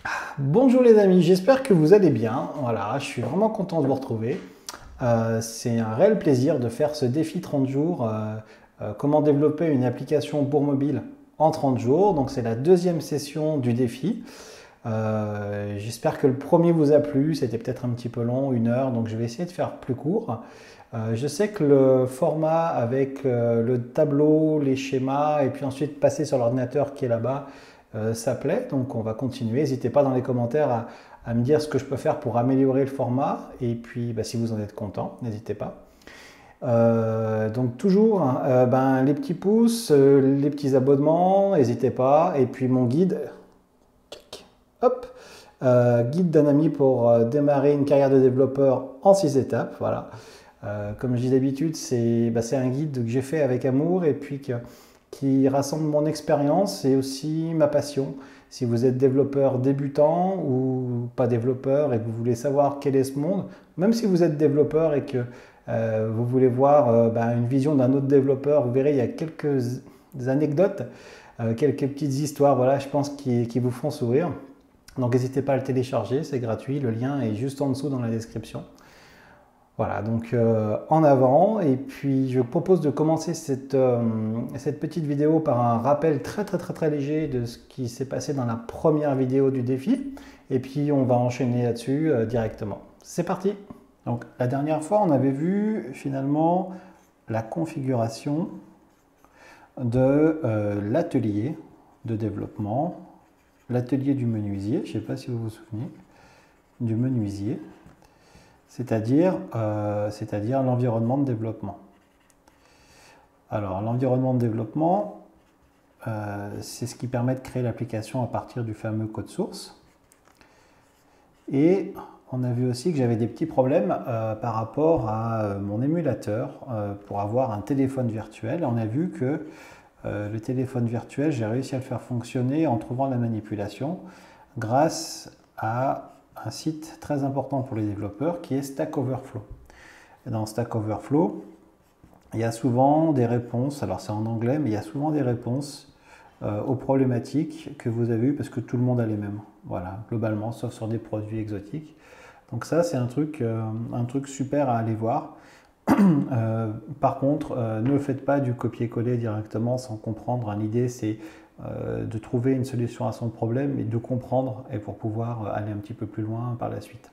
Bonjour les amis, j'espère que vous allez bien. Voilà, je suis vraiment content de vous retrouver. C'est un réel plaisir de faire ce défi 30 jours. Comment développer une application pour mobile en 30 jours. Donc c'est la deuxième session du défi. J'espère que le premier vous a plu. C'était peut-être un petit peu long, 1 heure, donc je vais essayer de faire plus court. Je sais que le format avec le tableau, les schémas et puis ensuite passer sur l'ordinateur qui est là-bas, ça plaît, donc on va continuer. N'hésitez pas dans les commentaires à me dire ce que je peux faire pour améliorer le format. Et puis, si vous en êtes content, n'hésitez pas. Donc toujours, hein, les petits pouces, les petits abonnements, n'hésitez pas. Et puis mon guide, hop, guide d'un ami pour démarrer une carrière de développeur en 6 étapes. Voilà. Comme je dis d'habitude, c'est un guide que j'ai fait avec amour et puis qui rassemble mon expérience et aussi ma passion. Si vous êtes développeur débutant ou pas développeur et que vous voulez savoir quel est ce monde, même si vous êtes développeur et que vous voulez voir une vision d'un autre développeur, vous verrez, il y a quelques anecdotes, quelques petites histoires, voilà, je pense, qui vous font sourire. Donc n'hésitez pas à le télécharger, c'est gratuit, le lien est juste en dessous dans la description. Voilà, donc en avant, et puis je propose de commencer cette petite vidéo par un rappel très léger de ce qui s'est passé dans la première vidéo du défi, et puis on va enchaîner là-dessus directement. C'est parti! Donc la dernière fois, on avait vu finalement la configuration de l'atelier de développement, l'atelier du menuisier, je ne sais pas si vous vous souvenez, du menuisier, c'est-à-dire l'environnement de développement. Alors, l'environnement de développement, c'est ce qui permet de créer l'application à partir du fameux code source. Et on a vu aussi que j'avais des petits problèmes par rapport à mon émulateur pour avoir un téléphone virtuel. On a vu que le téléphone virtuel, j'ai réussi à le faire fonctionner en trouvant la manipulation grâce à un site très important pour les développeurs qui est Stack Overflow. Et dans Stack Overflow, il y a souvent des réponses, alors c'est en anglais, mais il y a souvent des réponses aux problématiques que vous avez eues parce que tout le monde a les mêmes. Voilà, globalement, sauf sur des produits exotiques. Donc ça, c'est un truc super à aller voir. Par contre, ne le faites pas du copier-coller directement sans comprendre. L'idée, c'est de trouver une solution à son problème et de comprendre et pour pouvoir aller un petit peu plus loin par la suite.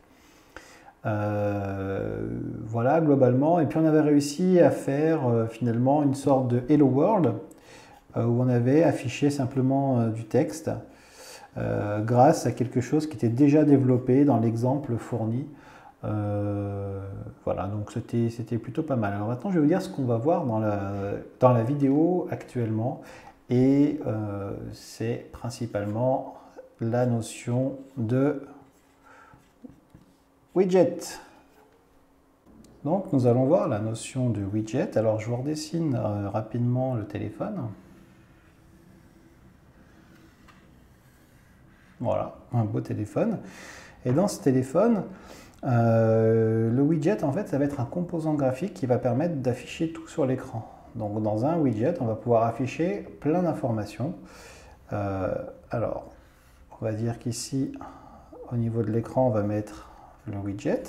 Voilà, globalement. Et puis on avait réussi à faire finalement une sorte de Hello World où on avait affiché simplement du texte grâce à quelque chose qui était déjà développé dans l'exemple fourni. Voilà, donc c'était plutôt pas mal. Alors maintenant, je vais vous dire ce qu'on va voir dans la vidéo actuellement. Et c'est principalement la notion de widget. Donc nous allons voir la notion de widget. Alors je vous redessine rapidement le téléphone. Voilà, un beau téléphone. Et dans ce téléphone, le widget, en fait, ça va être un composant graphique qui va permettre d'afficher tout sur l'écran. Donc dans un widget, on va pouvoir afficher plein d'informations. Alors, on va dire qu'ici, au niveau de l'écran, on va mettre le widget.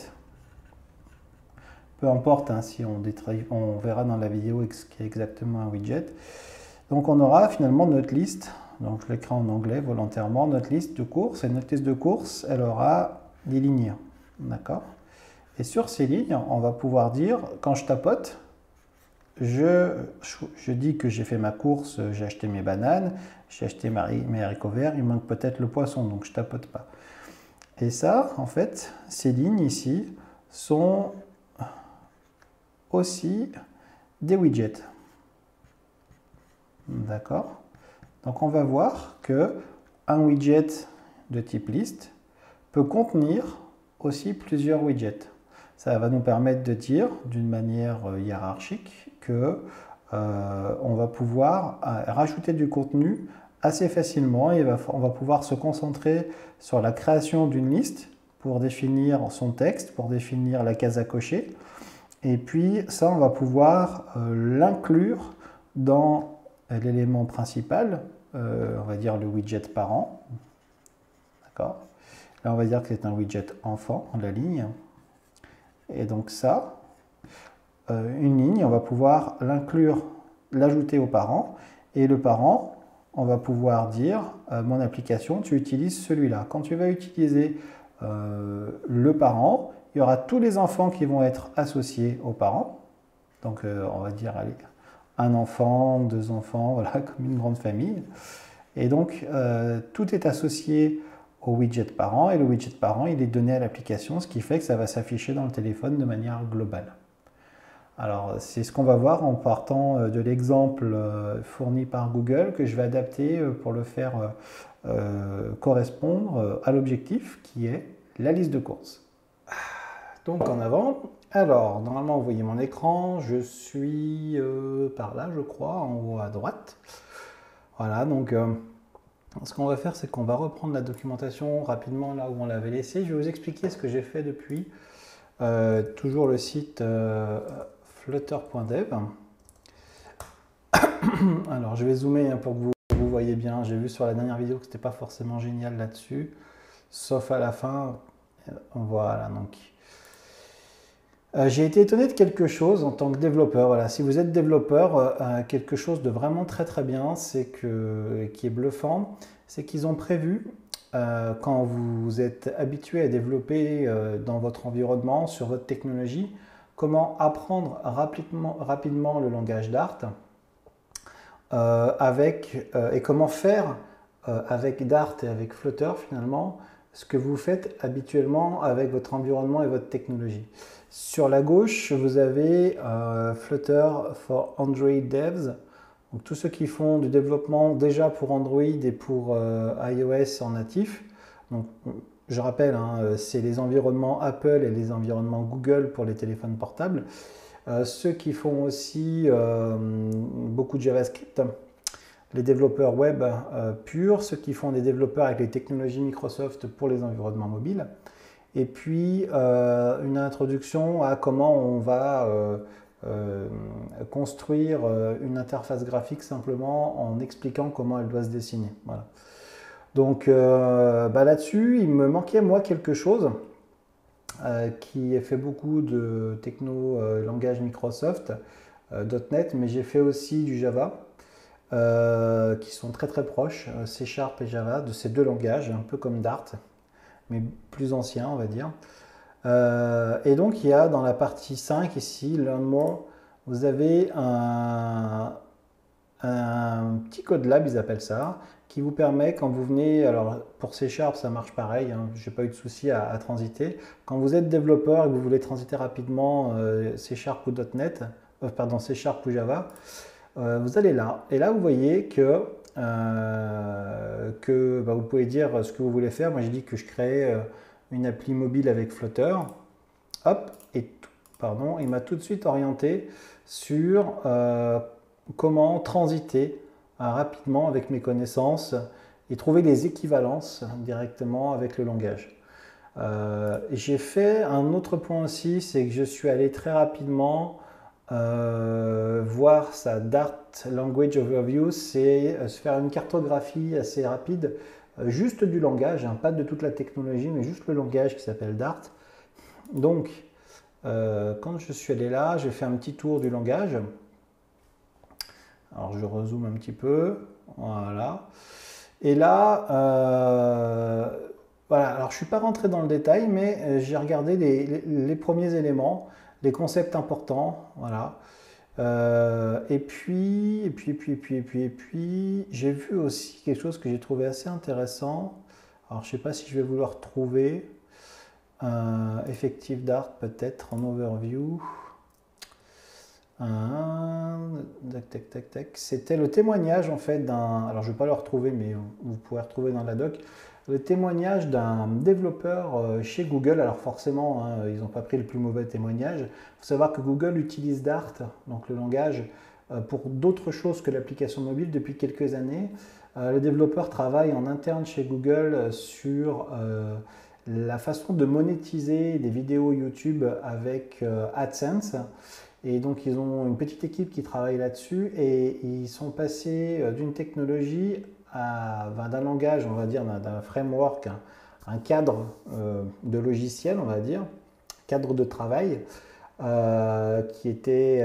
Peu importe hein, si on verra dans la vidéo ce qu'est exactement un widget. Donc on aura finalement notre liste, donc je l'écris en anglais volontairement, notre liste de courses. Et notre liste de courses, elle aura des lignes. D'accord? Et sur ces lignes, on va pouvoir dire, quand je tapote, je dis que j'ai fait ma course, j'ai acheté mes bananes, j'ai acheté mes haricots verts, il manque peut-être le poisson, donc je tapote pas. Et ça, en fait, ces lignes ici sont aussi des widgets. D'accord? Donc on va voir que un widget de type liste peut contenir aussi plusieurs widgets. Ça va nous permettre de dire d'une manière hiérarchique que on va pouvoir rajouter du contenu assez facilement et on va pouvoir se concentrer sur la création d'une liste pour définir son texte, pour définir la case à cocher. Et puis ça, on va pouvoir l'inclure dans l'élément principal, on va dire le widget parent. D'accord ? Là, on va dire que c'est un widget enfant, la ligne. Et donc ça, une ligne, on va pouvoir l'inclure, l'ajouter aux parents. Et le parent, on va pouvoir dire, mon application, tu utilises celui-là. Quand tu vas utiliser le parent, il y aura tous les enfants qui vont être associés aux parents. Donc on va dire, allez, un enfant, deux enfants, voilà, comme une grande famille. Et donc tout est associé au widget parent, et le widget parent, il est donné à l'application, ce qui fait que ça va s'afficher dans le téléphone de manière globale. Alors, c'est ce qu'on va voir en partant de l'exemple fourni par Google que je vais adapter pour le faire correspondre à l'objectif qui est la liste de courses. Donc en avant. Alors, normalement, vous voyez mon écran. Je suis par là, je crois, en haut à droite. Voilà, donc ce qu'on va faire, c'est qu'on va reprendre la documentation rapidement là où on l'avait laissé. Je vais vous expliquer ce que j'ai fait depuis. Toujours le site flutter.dev. Alors je vais zoomer pour que vous voyez bien. J'ai vu sur la dernière vidéo que c'était pas forcément génial là-dessus, sauf à la fin. Voilà, donc j'ai été étonné de quelque chose en tant que développeur. Voilà, si vous êtes développeur, quelque chose de vraiment très bien, c'est que qui est bluffant, c'est qu'ils ont prévu quand vous êtes habitué à développer dans votre environnement, sur votre technologie, comment apprendre rapidement le langage Dart et comment faire avec Dart et avec Flutter finalement ce que vous faites habituellement avec votre environnement et votre technologie. Sur la gauche, vous avez Flutter for Android Devs. Donc tous ceux qui font du développement déjà pour Android et pour iOS en natif. Donc, je rappelle, hein, c'est les environnements Apple et les environnements Google pour les téléphones portables. Ceux qui font aussi beaucoup de JavaScript, les développeurs web purs, ceux qui font des développeurs avec les technologies Microsoft pour les environnements mobiles. Et puis une introduction à comment on va construire une interface graphique simplement en expliquant comment elle doit se dessiner. Voilà. Donc là-dessus, il me manquait moi quelque chose qui fait beaucoup de techno langage Microsoft, .NET, mais j'ai fait aussi du Java, qui sont très proches, C# et Java, de ces deux langages, un peu comme Dart, mais plus anciens, on va dire. Et donc, il y a dans la partie 5 ici, Learn More, vous avez un petit code lab, ils appellent ça, qui vous permet, quand vous venez, alors pour C#, ça marche pareil, hein, je n'ai pas eu de souci à transiter. Quand vous êtes développeur et que vous voulez transiter rapidement C# ou .NET, pardon, C# ou Java, vous allez là. Et là, vous voyez que vous pouvez dire ce que vous voulez faire. Moi, j'ai dit que je créais une appli mobile avec Flutter. Hop, pardon, il m'a tout de suite orienté sur comment transiter rapidement avec mes connaissances et trouver des équivalences directement avec le langage. J'ai fait un autre point aussi, c'est que je suis allé très rapidement voir sa Dart Language Overview, c'est se faire une cartographie assez rapide, juste du langage, hein, pas de toute la technologie, mais juste le langage qui s'appelle Dart. Donc, quand je suis allé là, j'ai fait un petit tour du langage. Alors, je rezoome un petit peu. Voilà. Et là, voilà. Alors, je ne suis pas rentré dans le détail, mais j'ai regardé les premiers éléments, les concepts importants. Voilà. Et puis, j'ai vu aussi quelque chose que j'ai trouvé assez intéressant. Alors, je ne sais pas si je vais vous le retrouver. Effective Dart, peut-être, en overview. Tac. C'était le témoignage en fait d'un. Alors je ne vais pas le retrouver, mais vous pouvez retrouver dans la doc. Le témoignage d'un développeur chez Google. Alors forcément, hein, ils n'ont pas pris le plus mauvais témoignage. Il faut savoir que Google utilise Dart, donc le langage, pour d'autres choses que l'application mobile depuis quelques années. Le développeur travaille en interne chez Google sur la façon de monétiser des vidéos YouTube avec AdSense. Et donc, ils ont une petite équipe qui travaille là-dessus et ils sont passés d'une technologie d'un langage, on va dire, d'un framework, un cadre de logiciel, on va dire, cadre de travail, qui était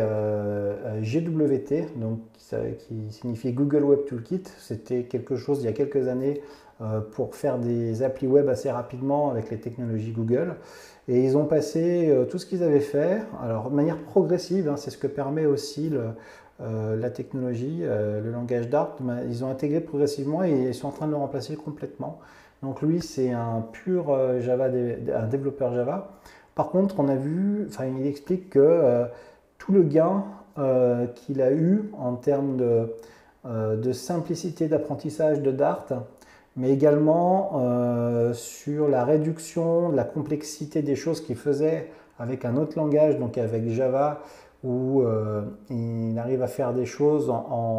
GWT, donc qui signifie Google Web Toolkit. C'était quelque chose il y a quelques années pour faire des applis web assez rapidement avec les technologies Google. Et ils ont passé tout ce qu'ils avaient fait, alors de manière progressive, hein, c'est ce que permet aussi la technologie, le langage Dart. Ils ont intégré progressivement et ils sont en train de le remplacer complètement. Donc lui, c'est un pur un développeur Java. Par contre, on a vu, enfin, il explique que tout le gain qu'il a eu en termes de simplicité d'apprentissage de Dart, mais également sur la réduction de la complexité des choses qu'il faisait avec un autre langage, donc avec Java, où il arrive à faire des choses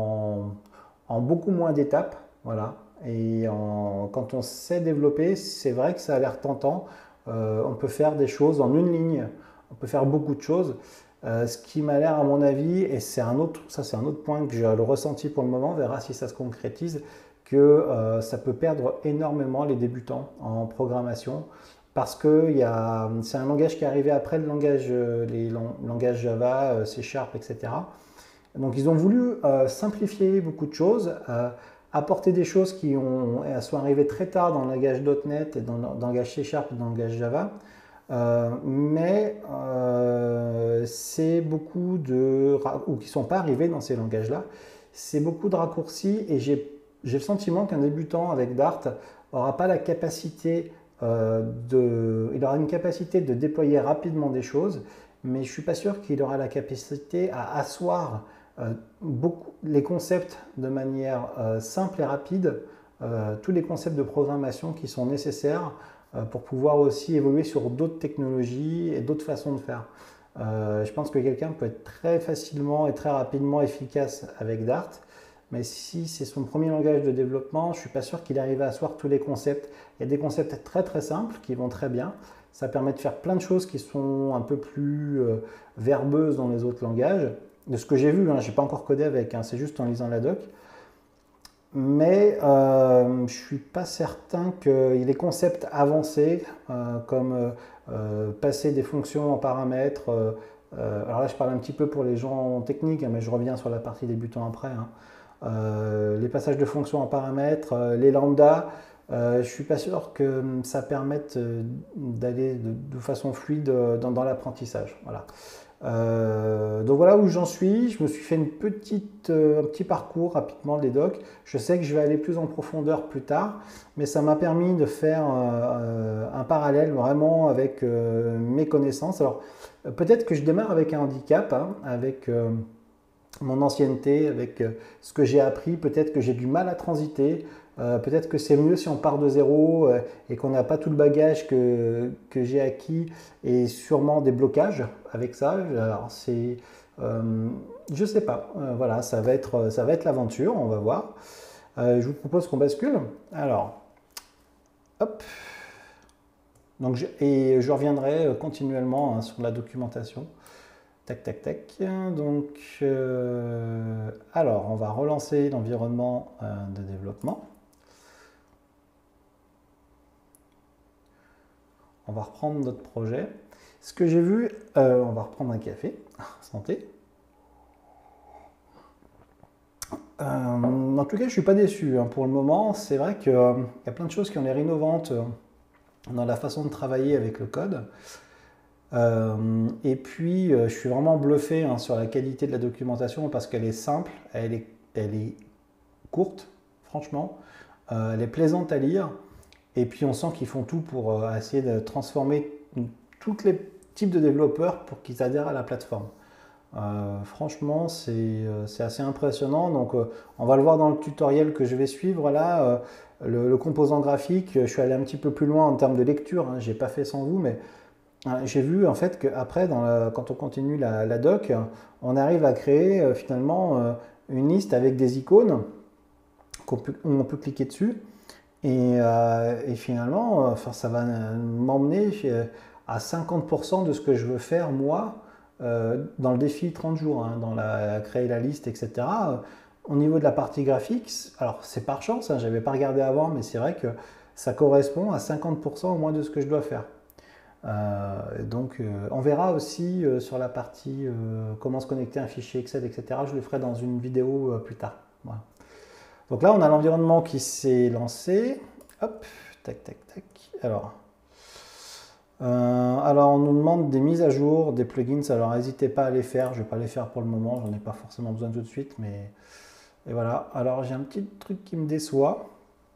en beaucoup moins d'étapes. Voilà. Et quand on sait développer, c'est vrai que ça a l'air tentant. On peut faire des choses en une ligne, on peut faire beaucoup de choses. Ce qui m'a l'air, à mon avis, et c'est un autre point que j'ai le ressenti pour le moment, on verra si ça se concrétise, que ça peut perdre énormément les débutants en programmation parce que c'est un langage qui est arrivé après les langages Java, C Sharp, etc. Donc ils ont voulu simplifier beaucoup de choses, apporter des choses qui sont arrivées très tard dans le langage .NET, et dans le langage C Sharp et dans le langage Java. Mais c'est beaucoup ou qui ne sont pas arrivés dans ces langages-là, c'est beaucoup de raccourcis et j'ai le sentiment qu'un débutant avec Dart n'aura pas la capacité il aura une capacité de déployer rapidement des choses, mais je ne suis pas sûr qu'il aura la capacité à asseoir les concepts de manière simple et rapide, tous les concepts de programmation qui sont nécessaires pour pouvoir aussi évoluer sur d'autres technologies et d'autres façons de faire. Je pense que quelqu'un peut être très facilement et très rapidement efficace avec Dart, mais si c'est son premier langage de développement, je ne suis pas sûr qu'il arrive à asseoir tous les concepts. Il y a des concepts très très simples qui vont très bien. Ça permet de faire plein de choses qui sont un peu plus verbeuses dans les autres langages. De ce que j'ai vu, hein, je n'ai pas encore codé avec, hein, c'est juste en lisant la doc. Mais je ne suis pas certain que les concepts avancés, comme passer des fonctions en paramètres, alors là je parle un petit peu pour les gens techniques, hein, mais je reviens sur la partie débutant après, hein. Les passages de fonctions en paramètres, les lambdas, je ne suis pas sûr que ça permette d'aller de façon fluide dans l'apprentissage. Voilà. Donc voilà où j'en suis. Je me suis fait un petit parcours rapidement des docs. Je sais que je vais aller plus en profondeur plus tard, mais ça m'a permis de faire un parallèle vraiment avec mes connaissances. Alors peut-être que je démarre avec un handicap, hein, avec mon ancienneté, avec ce que j'ai appris. Peut-être que j'ai du mal à transiter. Peut-être que c'est mieux si on part de zéro et qu'on n'a pas tout le bagage que j'ai acquis et sûrement des blocages avec ça. Alors je sais pas. Voilà, ça va être l'aventure. On va voir. Je vous propose qu'on bascule. Alors, hop. Donc, je reviendrai continuellement, hein, sur la documentation. Tac, tac, tac. Donc, alors, on va relancer l'environnement de développement. On va reprendre notre projet. Ce que j'ai vu, on va reprendre un café. Santé. En tout cas, je ne suis pas déçu, hein, pour le moment. C'est vrai qu'il y a plein de choses qui ont l'air innovantes dans la façon de travailler avec le code. Et puis, je suis vraiment bluffé, hein, sur la qualité de la documentation parce qu'elle est simple, elle est courte, franchement. Elle est plaisante à lire. Et puis on sent qu'ils font tout pour essayer de transformer tous les types de développeurs pour qu'ils adhèrent à la plateforme. Franchement, c'est assez impressionnant. Donc on va le voir dans le tutoriel que je vais suivre là. Le composant graphique, je suis allé un petit peu plus loin en termes de lecture, hein, je n'ai pas fait sans vous, mais j'ai vu en fait qu'après, quand on continue la doc, on arrive à créer finalement une liste avec des icônes où on peut cliquer dessus. Et finalement, ça va m'emmener à 50% de ce que je veux faire moi dans le défi 30 jours, hein, créer la liste, etc. Au niveau de la partie graphique, alors c'est par chance, hein, je n'avais pas regardé avant, mais c'est vrai que ça correspond à 50% au moins de ce que je dois faire. Donc on verra aussi sur la partie comment se connecter à un fichier Excel, etc. Je le ferai dans une vidéo plus tard. Voilà. Donc là, on a l'environnement qui s'est lancé. Hop, tac, tac, tac. Alors, on nous demande des mises à jour, des plugins. Alors, n'hésitez pas à les faire. Je ne vais pas les faire pour le moment. J'en ai pas forcément besoin tout de suite. Mais et voilà. Alors, j'ai un petit truc qui me déçoit.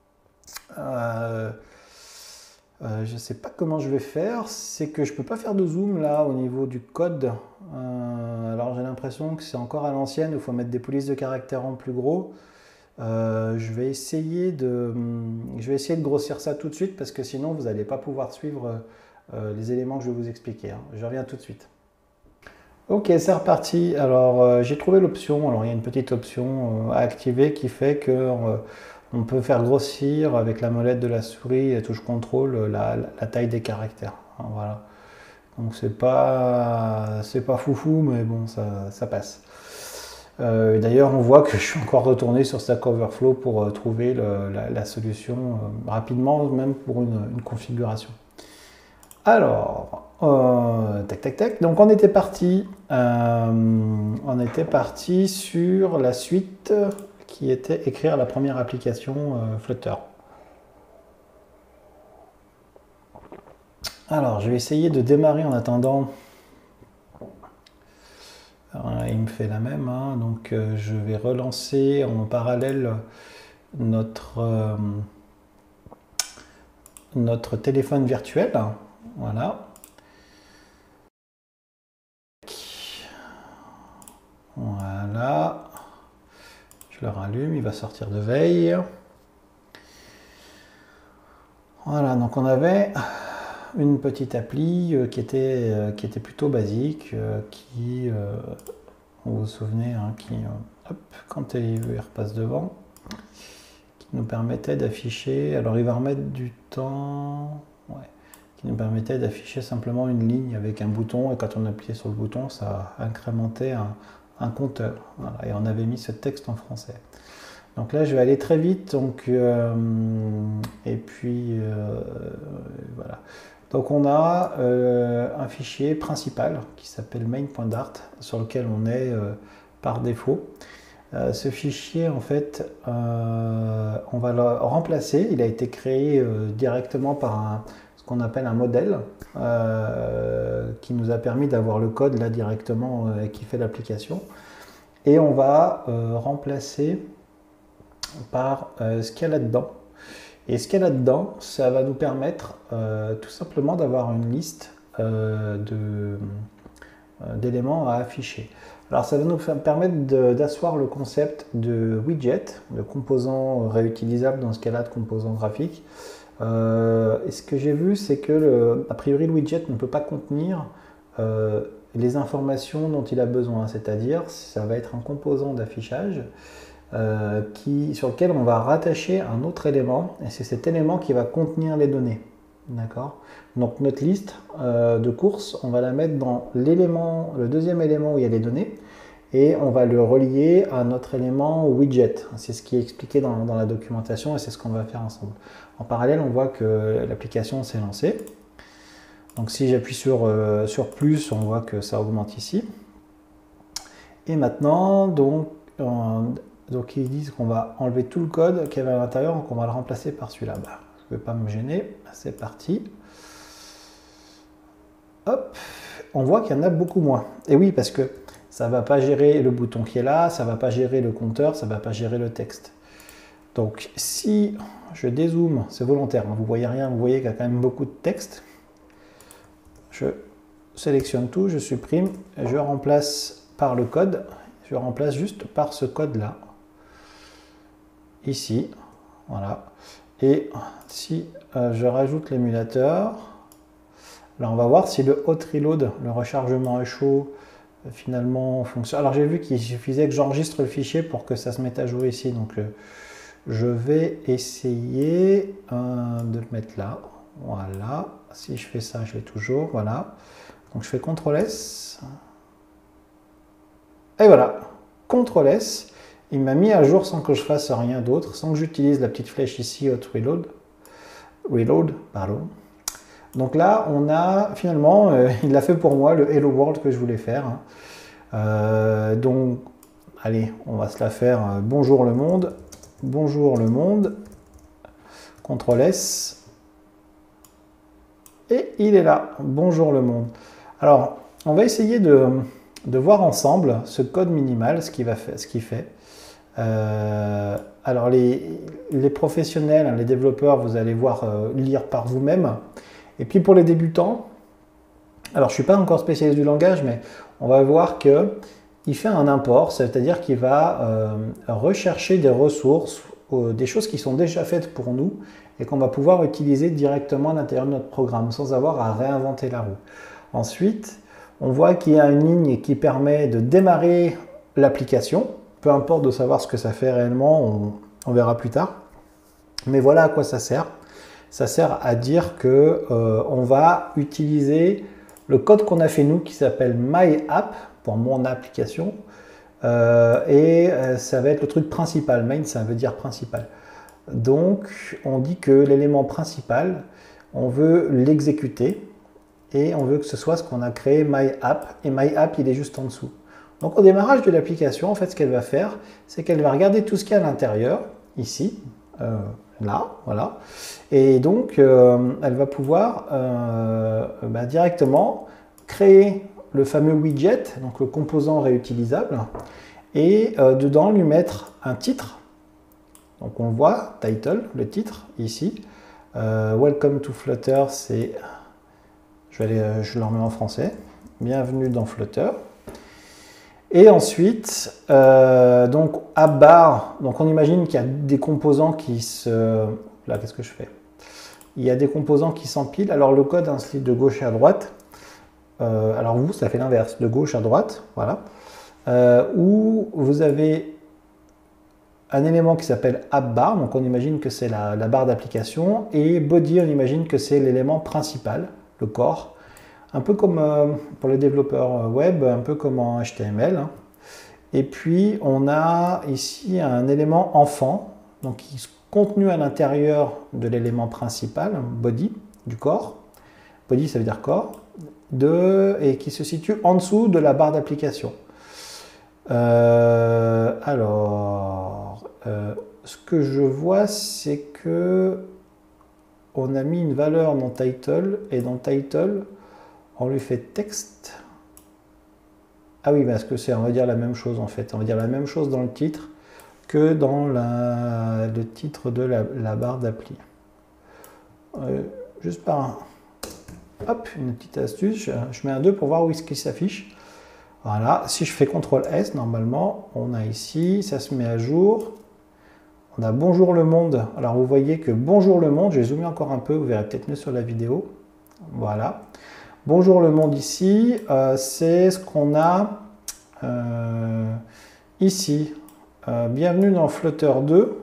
Je ne sais pas comment je vais faire. C'est que je ne peux pas faire de zoom là au niveau du code. Alors, j'ai l'impression que c'est encore à l'ancienne. Il faut mettre des polices de caractères en plus gros. Je vais essayer de grossir ça tout de suite parce que sinon vous n'allez pas pouvoir suivre les éléments que je vais vous expliquer. Hein. Je reviens tout de suite. Ok, c'est reparti. Alors j'ai trouvé l'option. Alors il y a une petite option à activer qui fait que on peut faire grossir avec la molette de la souris et touche contrôle la taille des caractères. Hein, voilà. Donc c'est pas foufou, mais bon ça passe. D'ailleurs, on voit que je suis encore retourné sur Stack Overflow pour trouver la solution rapidement, même pour une configuration. Alors, tac, tac, tac. Donc, on était parti sur la suite qui était écrire la première application Flutter. Alors, je vais essayer de démarrer en attendant. Alors, il me fait la même, hein. Donc je vais relancer en parallèle notre téléphone virtuel. Voilà. Voilà. Je le rallume, il va sortir de veille. Voilà, donc on avait une petite appli qui était plutôt basique, vous vous souvenez, hein, hop, quand il repasse devant, qui nous permettait d'afficher, alors il va remettre du temps, ouais, qui nous permettait d'afficher simplement une ligne avec un bouton, et quand on appuyait sur le bouton, ça incrémentait un compteur, voilà, et on avait mis ce texte en français. Donc là, je vais aller très vite, donc, et puis voilà. Donc on a un fichier principal qui s'appelle main.dart sur lequel on est par défaut. Ce fichier, en fait, on va le remplacer. Il a été créé directement par ce qu'on appelle un modèle qui nous a permis d'avoir le code là directement qui fait l'application. Et on va remplacer par ce qu'il y a là-dedans. Et ce qu'il y a là-dedans, ça va nous permettre tout simplement d'avoir une liste d'éléments à afficher. Alors ça va nous permettre d'asseoir le concept de widget, de composants réutilisables dans ce cas-là, de composants graphiques. Et ce que j'ai vu, c'est que a priori le widget ne peut pas contenir les informations dont il a besoin, c'est-à-dire ça va être un composant d'affichage sur lequel on va rattacher un autre élément, et c'est cet élément qui va contenir les données. D'accord. Donc notre liste de courses, on va la mettre dans le deuxième élément où il y a les données, et on va le relier à notre élément widget. C'est ce qui est expliqué dans la documentation, et c'est ce qu'on va faire ensemble. En parallèle, on voit que l'application s'est lancée. Donc si j'appuie sur plus, on voit que ça augmente ici. Et maintenant, donc ils disent qu'on va enlever tout le code qu'il y avait à l'intérieur, donc on va le remplacer par celui-là. Bah, je ne vais pas me gêner, c'est parti. Hop, on voit qu'il y en a beaucoup moins. Et oui, parce que ça ne va pas gérer le bouton qui est là, ça ne va pas gérer le compteur, ça ne va pas gérer le texte. Donc si je dézoome, c'est volontaire, hein, vous ne voyez rien, vous voyez qu'il y a quand même beaucoup de texte. Je sélectionne tout, je supprime, je remplace par le code, je remplace juste par ce code-là. Ici, voilà. Et si je rajoute l'émulateur, là on va voir si le hot reload, le rechargement à chaud, finalement fonctionne. Alors j'ai vu qu'il suffisait que j'enregistre le fichier pour que ça se mette à jouer ici, donc je vais essayer de le mettre là. Voilà, si je fais ça, je vais toujours, voilà. Donc je fais CTRL S. Et voilà, CTRL S. Il m'a mis à jour sans que je fasse rien d'autre, sans que j'utilise la petite flèche ici, Hot Reload. Reload, pardon. Donc là, on a finalement, il l'a fait pour moi, le Hello World que je voulais faire. Donc, allez, on va se la faire. Bonjour le monde. Bonjour le monde. CTRL S. Et il est là. Bonjour le monde. Alors, on va essayer de voir ensemble ce code minimal, ce qu'il fait. Alors, les professionnels, les développeurs, vous allez voir lire par vous-même. Et puis pour les débutants, alors je ne suis pas encore spécialiste du langage, mais on va voir qu'il fait un import, c'est-à-dire qu'il va rechercher des ressources, des choses qui sont déjà faites pour nous et qu'on va pouvoir utiliser directement à l'intérieur de notre programme sans avoir à réinventer la roue. Ensuite, on voit qu'il y a une ligne qui permet de démarrer l'application, peu importe de savoir ce que ça fait réellement, on verra plus tard. Mais voilà à quoi ça sert. Ça sert à dire que on va utiliser le code qu'on a fait nous qui s'appelle MyApp pour mon application et ça va être le truc principal. Main, ça veut dire principal. Donc on dit que l'élément principal, on veut l'exécuter et on veut que ce soit ce qu'on a créé MyApp et MyApp il est juste en dessous. Donc au démarrage de l'application, en fait ce qu'elle va faire, c'est qu'elle va regarder tout ce qu'il y a à l'intérieur, ici, là, voilà. Et donc, elle va pouvoir directement créer le fameux widget, donc le composant réutilisable, et dedans lui mettre un titre. Donc on voit, title, le titre, ici. Welcome to Flutter, c'est... je le remets en français. Bienvenue dans Flutter. Et ensuite, donc appbar, donc on imagine qu'il y a des composants qui se... Là, qu'est-ce que je fais? Il y a des composants qui s'empilent. Alors le code inscrit de gauche à droite. Alors vous, ça fait l'inverse, de gauche à droite, voilà. Où vous avez un élément qui s'appelle appbar, donc on imagine que c'est la barre d'application, et body, on imagine que c'est l'élément principal, le corps. Un peu comme pour les développeurs web, un peu comme en HTML. Et puis, on a ici un élément enfant, donc qui est contenu à l'intérieur de l'élément principal, body, du corps. Body, ça veut dire corps. Et qui se situe en dessous de la barre d'application. Ce que je vois, c'est que on a mis une valeur dans title, et dans title, on lui fait texte. Ah oui, parce que c'est, on va dire la même chose en fait. On va dire la même chose dans le titre que dans le titre de la barre d'appli. Juste par hop, une petite astuce. Je mets un 2 pour voir où est-ce qu'il s'affiche. Voilà. Si je fais CTRL S, normalement, on a ici, ça se met à jour. On a bonjour le monde. Alors vous voyez que bonjour le monde, je vais zoomer encore un peu, vous verrez peut-être mieux sur la vidéo. Voilà. Bonjour le monde ici, c'est ce qu'on a ici. Bienvenue dans Flutter 2.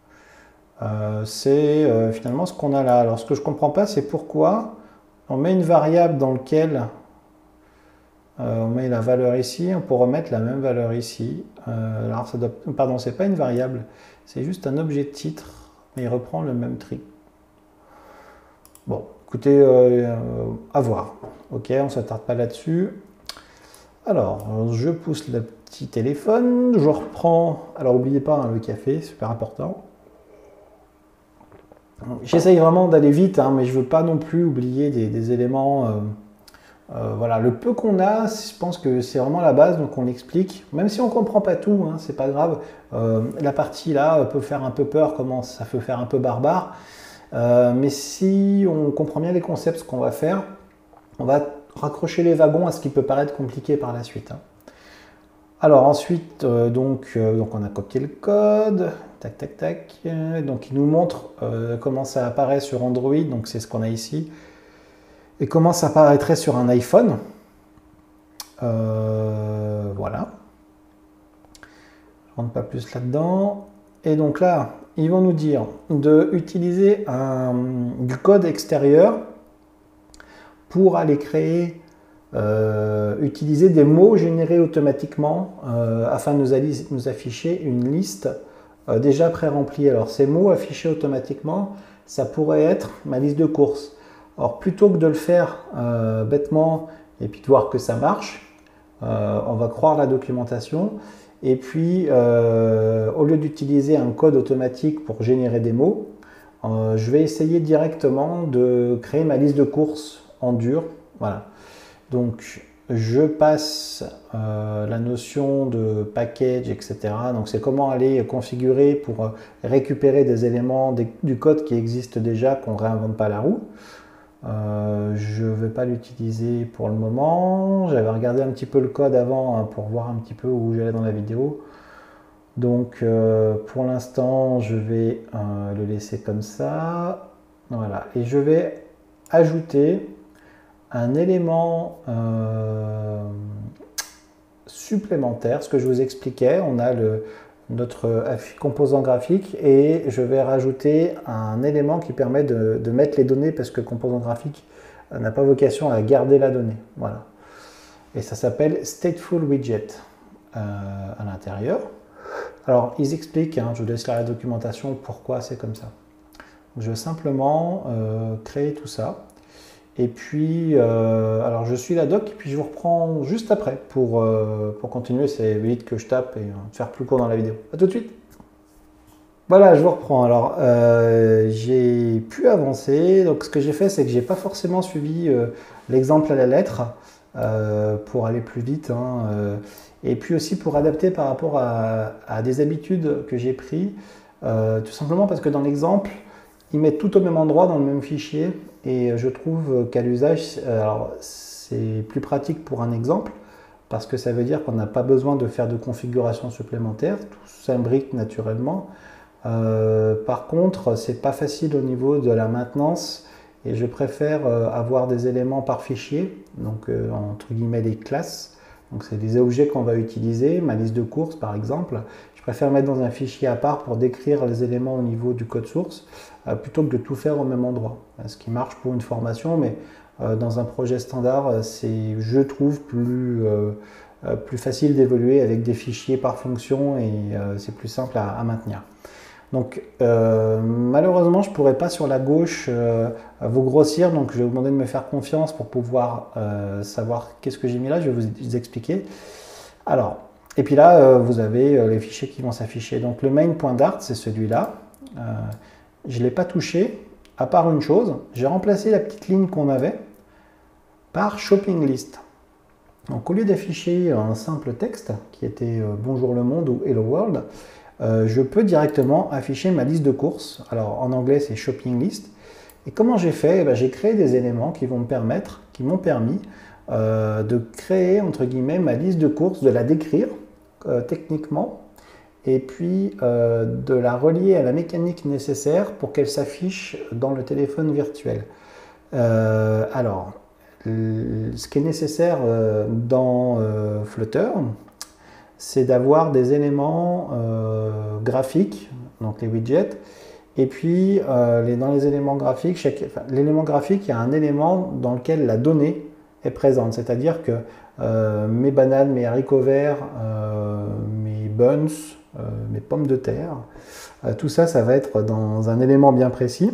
C'est finalement ce qu'on a là. Alors ce que je ne comprends pas, c'est pourquoi on met une variable dans laquelle on met la valeur ici, on peut remettre la même valeur ici. Alors ça doit, pardon, c'est pas une variable, c'est juste un objet de titre, mais il reprend le même tri. Bon, écoutez, à voir. Ok, on ne s'attarde pas là-dessus. Alors, je pousse le petit téléphone, je reprends. Alors, n'oubliez pas hein, le café, super important. J'essaye vraiment d'aller vite, hein, mais je ne veux pas non plus oublier des éléments. Voilà, le peu qu'on a, je pense que c'est vraiment la base, donc on l'explique. Même si on ne comprend pas tout, hein, c'est pas grave. La partie là peut faire un peu peur, ça peut faire un peu barbare. Mais si on comprend bien les concepts, ce qu'on va faire, on va raccrocher les wagons à ce qui peut paraître compliqué par la suite. Hein. Alors ensuite, donc on a copié le code, tac tac tac. Donc il nous montre comment ça apparaît sur Android, donc c'est ce qu'on a ici, et comment ça apparaîtrait sur un iPhone. Voilà. Je ne rentre pas plus là-dedans. Et donc là, ils vont nous dire d'utiliser du code extérieur pour aller créer, utiliser des mots générés automatiquement afin de nous afficher une liste déjà pré-remplie. Alors ces mots affichés automatiquement, ça pourrait être ma liste de courses. Alors plutôt que de le faire bêtement et puis de voir que ça marche, on va croire la documentation. Et puis, au lieu d'utiliser un code automatique pour générer des mots, je vais essayer directement de créer ma liste de courses en dur. Voilà. Donc, je passe la notion de package, etc. Donc, c'est comment aller configurer pour récupérer des éléments du code qui existe déjà, qu'on ne réinvente pas la roue. Je ne vais pas l'utiliser pour le moment. J'avais regardé un petit peu le code avant pour voir un petit peu où j'allais dans la vidéo. Donc pour l'instant, je vais le laisser comme ça. Voilà. Et je vais ajouter un élément supplémentaire. Ce que je vous expliquais, on a notre composant graphique et je vais rajouter un élément qui permet de mettre les données parce que le composant graphique n'a pas vocation à garder la donnée. Voilà. Et ça s'appelle Stateful Widget à l'intérieur. Alors, ils expliquent, hein, je vous laisse la documentation, pourquoi c'est comme ça. Je vais simplement créer tout ça. Et puis, alors je suis la doc, et puis je vous reprends juste après pour continuer. C'est vite que je tape et faire plus court dans la vidéo. A tout de suite. Voilà, je vous reprends. Alors, j'ai pu avancer. Donc, ce que j'ai fait, c'est que j'ai pas forcément suivi l'exemple à la lettre pour aller plus vite. Hein, et puis aussi pour adapter par rapport à des habitudes que j'ai prises. Tout simplement parce que dans l'exemple, ils mettent tout au même endroit dans le même fichier. Et je trouve qu'à l'usage, alors c'est plus pratique pour un exemple, parce que ça veut dire qu'on n'a pas besoin de faire de configuration supplémentaire, tout s'imbrique naturellement. Par contre, c'est pas facile au niveau de la maintenance, et je préfère avoir des éléments par fichier, donc entre guillemets des classes. Donc c'est des objets qu'on va utiliser, ma liste de courses par exemple. Je préfère mettre dans un fichier à part pour décrire les éléments au niveau du code source, plutôt que de tout faire au même endroit. Ce qui marche pour une formation, mais dans un projet standard, c'est, je trouve, plus facile d'évoluer avec des fichiers par fonction et c'est plus simple à maintenir. Donc malheureusement, je ne pourrais pas sur la gauche vous grossir, donc je vais vous demander de me faire confiance pour pouvoir savoir qu'est-ce que j'ai mis là, je vais vous expliquer. Alors, et puis là, vous avez les fichiers qui vont s'afficher. Donc le main.dart, c'est celui-là. Je ne l'ai pas touché, à part une chose, j'ai remplacé la petite ligne qu'on avait par shopping list. Donc au lieu d'afficher un simple texte qui était bonjour le monde ou hello world, je peux directement afficher ma liste de courses. Alors en anglais c'est shopping list. Et comment j'ai fait? J'ai créé des éléments qui m'ont permis de créer entre guillemets ma liste de courses, de la décrire techniquement, et puis de la relier à la mécanique nécessaire pour qu'elle s'affiche dans le téléphone virtuel. Alors, ce qui est nécessaire dans Flutter, c'est d'avoir des éléments graphiques, donc les widgets, et puis dans les éléments graphiques, l'élément graphique, il y a un élément dans lequel la donnée est présente, c'est-à-dire que mes bananes, mes haricots verts, mes buns, mes pommes de terre, tout ça, ça va être dans un élément bien précis.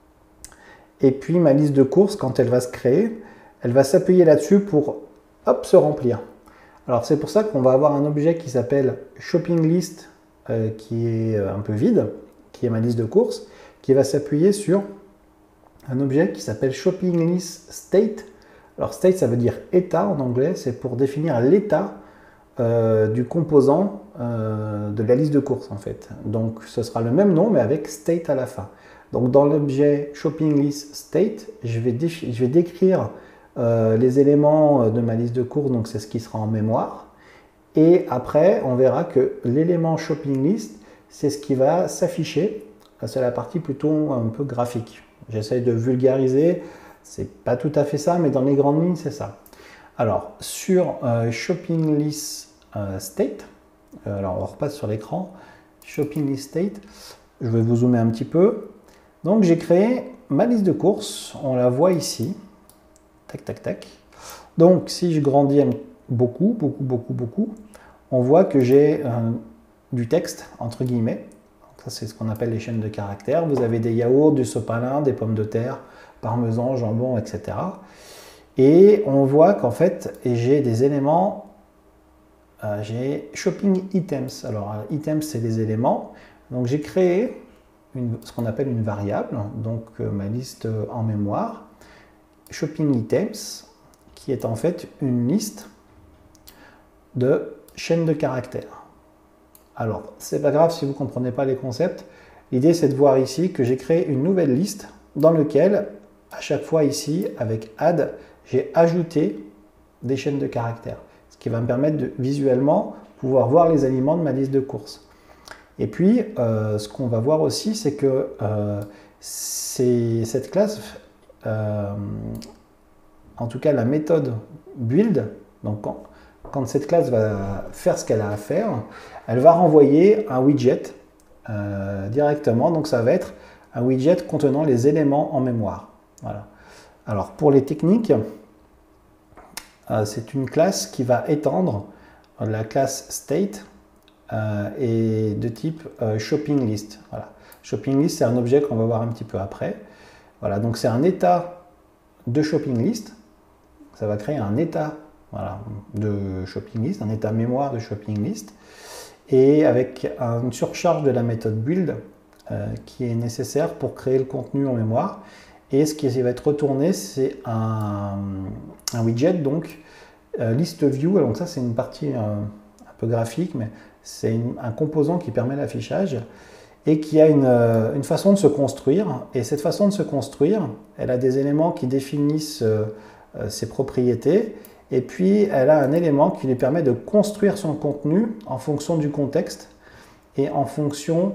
Et puis ma liste de courses, quand elle va se créer, elle va s'appuyer là-dessus pour hop, se remplir. Alors c'est pour ça qu'on va avoir un objet qui s'appelle shopping list, qui est un peu vide, qui est ma liste de courses, qui va s'appuyer sur un objet qui s'appelle shopping list state. Alors state, ça veut dire état en anglais, c'est pour définir l'état du composant de la liste de courses en fait. Donc ce sera le même nom mais avec state à la fin. Donc dans l'objet shopping list state, je vais décrire les éléments de ma liste de courses, donc c'est ce qui sera en mémoire. Et après, on verra que l'élément shopping list, c'est ce qui va s'afficher. C'est la partie plutôt un peu graphique. J'essaye de vulgariser, c'est pas tout à fait ça, mais dans les grandes lignes, c'est ça. Alors, sur shopping list state, alors on repasse sur l'écran, shopping list state, je vais vous zoomer un petit peu. Donc j'ai créé ma liste de courses, on la voit ici. Tac, tac, tac. Donc, si je grandis beaucoup, on voit que j'ai du texte, entre guillemets. Ça, c'est ce qu'on appelle les chaînes de caractères. Vous avez des yaourts, du sopalin, des pommes de terre, parmesan, jambon, etc. Et on voit qu'en fait, j'ai des éléments, j'ai shopping items. Alors, items, c'est des éléments. Donc, j'ai créé ce qu'on appelle une variable, donc ma liste en mémoire, shopping items, qui est en fait une liste de chaînes de caractères. Alors, c'est pas grave si vous ne comprenez pas les concepts. L'idée, c'est de voir ici que j'ai créé une nouvelle liste dans laquelle, à chaque fois ici, avec add, j'ai ajouté des chaînes de caractères. Ce qui va me permettre de visuellement pouvoir voir les aliments de ma liste de courses. Et puis, ce qu'on va voir aussi, c'est que cette classe, en tout cas la méthode build, donc quand cette classe va faire ce qu'elle a à faire, elle va renvoyer un widget directement. Donc ça va être un widget contenant les éléments en mémoire. Voilà. Alors pour les techniques, c'est une classe qui va étendre la classe state et de type shopping list. Voilà. Shopping list, c'est un objet qu'on va voir un petit peu après. Voilà, donc c'est un état de shopping list. Ça va créer un état, voilà, de shopping list, un état mémoire de shopping list, et avec une surcharge de la méthode build qui est nécessaire pour créer le contenu en mémoire. Et ce qui va être retourné, c'est un widget, donc list view. Donc ça, c'est une partie un peu graphique, mais c'est un composant qui permet l'affichage et qui a une façon de se construire. Et cette façon de se construire, elle a des éléments qui définissent ses propriétés, et puis elle a un élément qui lui permet de construire son contenu en fonction du contexte et en fonction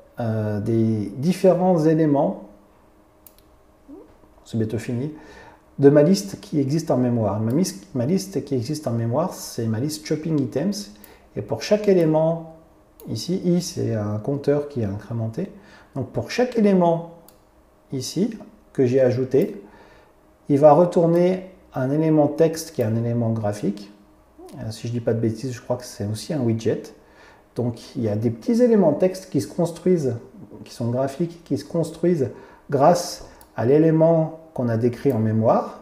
des différents éléments, c'est bientôt fini, de ma liste qui existe en mémoire. Ma liste qui existe en mémoire, c'est ma liste shopping items, et pour chaque élément, ici, i c'est un compteur qui est incrémenté, donc pour chaque élément ici que j'ai ajouté, il va retourner un élément texte qui est un élément graphique. Si je ne dis pas de bêtises, je crois que c'est aussi un widget. Donc il y a des petits éléments texte qui se construisent, qui sont graphiques, qui se construisent grâce à l'élément qu'on a décrit en mémoire,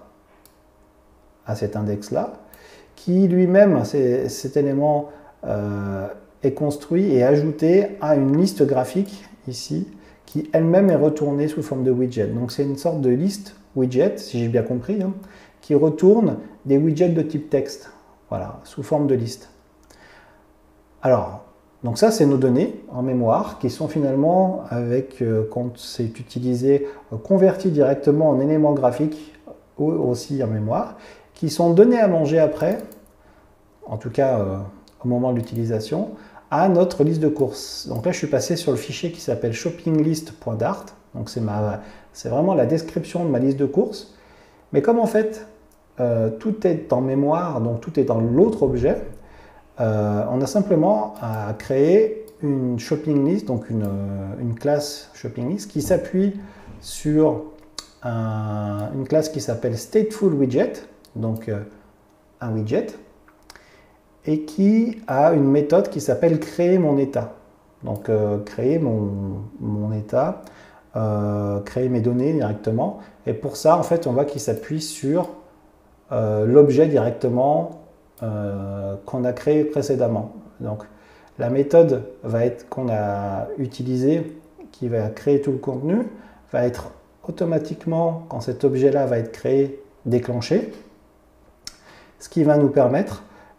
à cet index-là, qui lui-même, cet élément est construit et ajouté à une liste graphique ici, qui elle-même est retournée sous forme de widget. Donc c'est une sorte de liste widget, si j'ai bien compris, hein, qui retourne des widgets de type texte, voilà, sous forme de liste. Alors, donc ça, c'est nos données en mémoire qui sont finalement, quand c'est utilisé, converties directement en éléments graphiques ou aussi en mémoire, qui sont données à manger après, en tout cas au moment de l'utilisation, à notre liste de courses. Donc là, je suis passé sur le fichier qui s'appelle shoppinglist.dart. Donc c'est vraiment la description de ma liste de courses. Mais comme en fait, tout est en mémoire, donc tout est dans l'autre objet, on a simplement à créer une shopping list, donc une classe shopping list qui s'appuie sur une classe qui s'appelle statefulWidget, donc un widget, et qui a une méthode qui s'appelle créer mon état. Donc créer mon état, créer mes données directement. Et pour ça, en fait, on voit qu'il s'appuie sur l'objet directement qu'on a créé précédemment. Donc la méthode qu'on a utilisée, qui va créer tout le contenu, va être automatiquement, quand cet objet-là va être créé, déclenché. Ce qui va nous permettre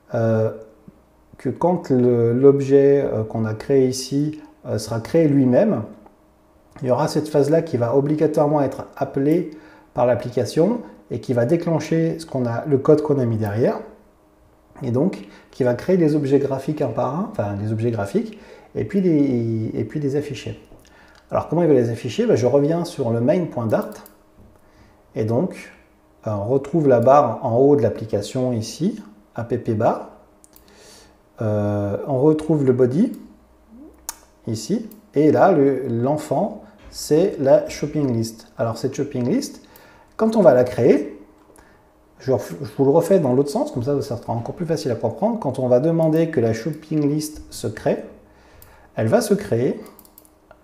que quand l'objet qu'on a créé ici sera créé lui-même, il y aura cette phase-là qui va obligatoirement être appelée par l'application et qui va déclencher le code qu'on a mis derrière, et donc qui va créer des objets graphiques un par un, enfin des objets graphiques, et puis les afficher. Alors comment il va les afficher? Je reviens sur le main.dart, et donc on retrouve la barre en haut de l'application ici, app-bar. On retrouve le body ici, et là l'enfant c'est la shopping list. Alors cette shopping list, quand on va la créer, je vous le refais dans l'autre sens, comme ça sera encore plus facile à comprendre. Quand on va demander que la shopping list se crée, elle va se créer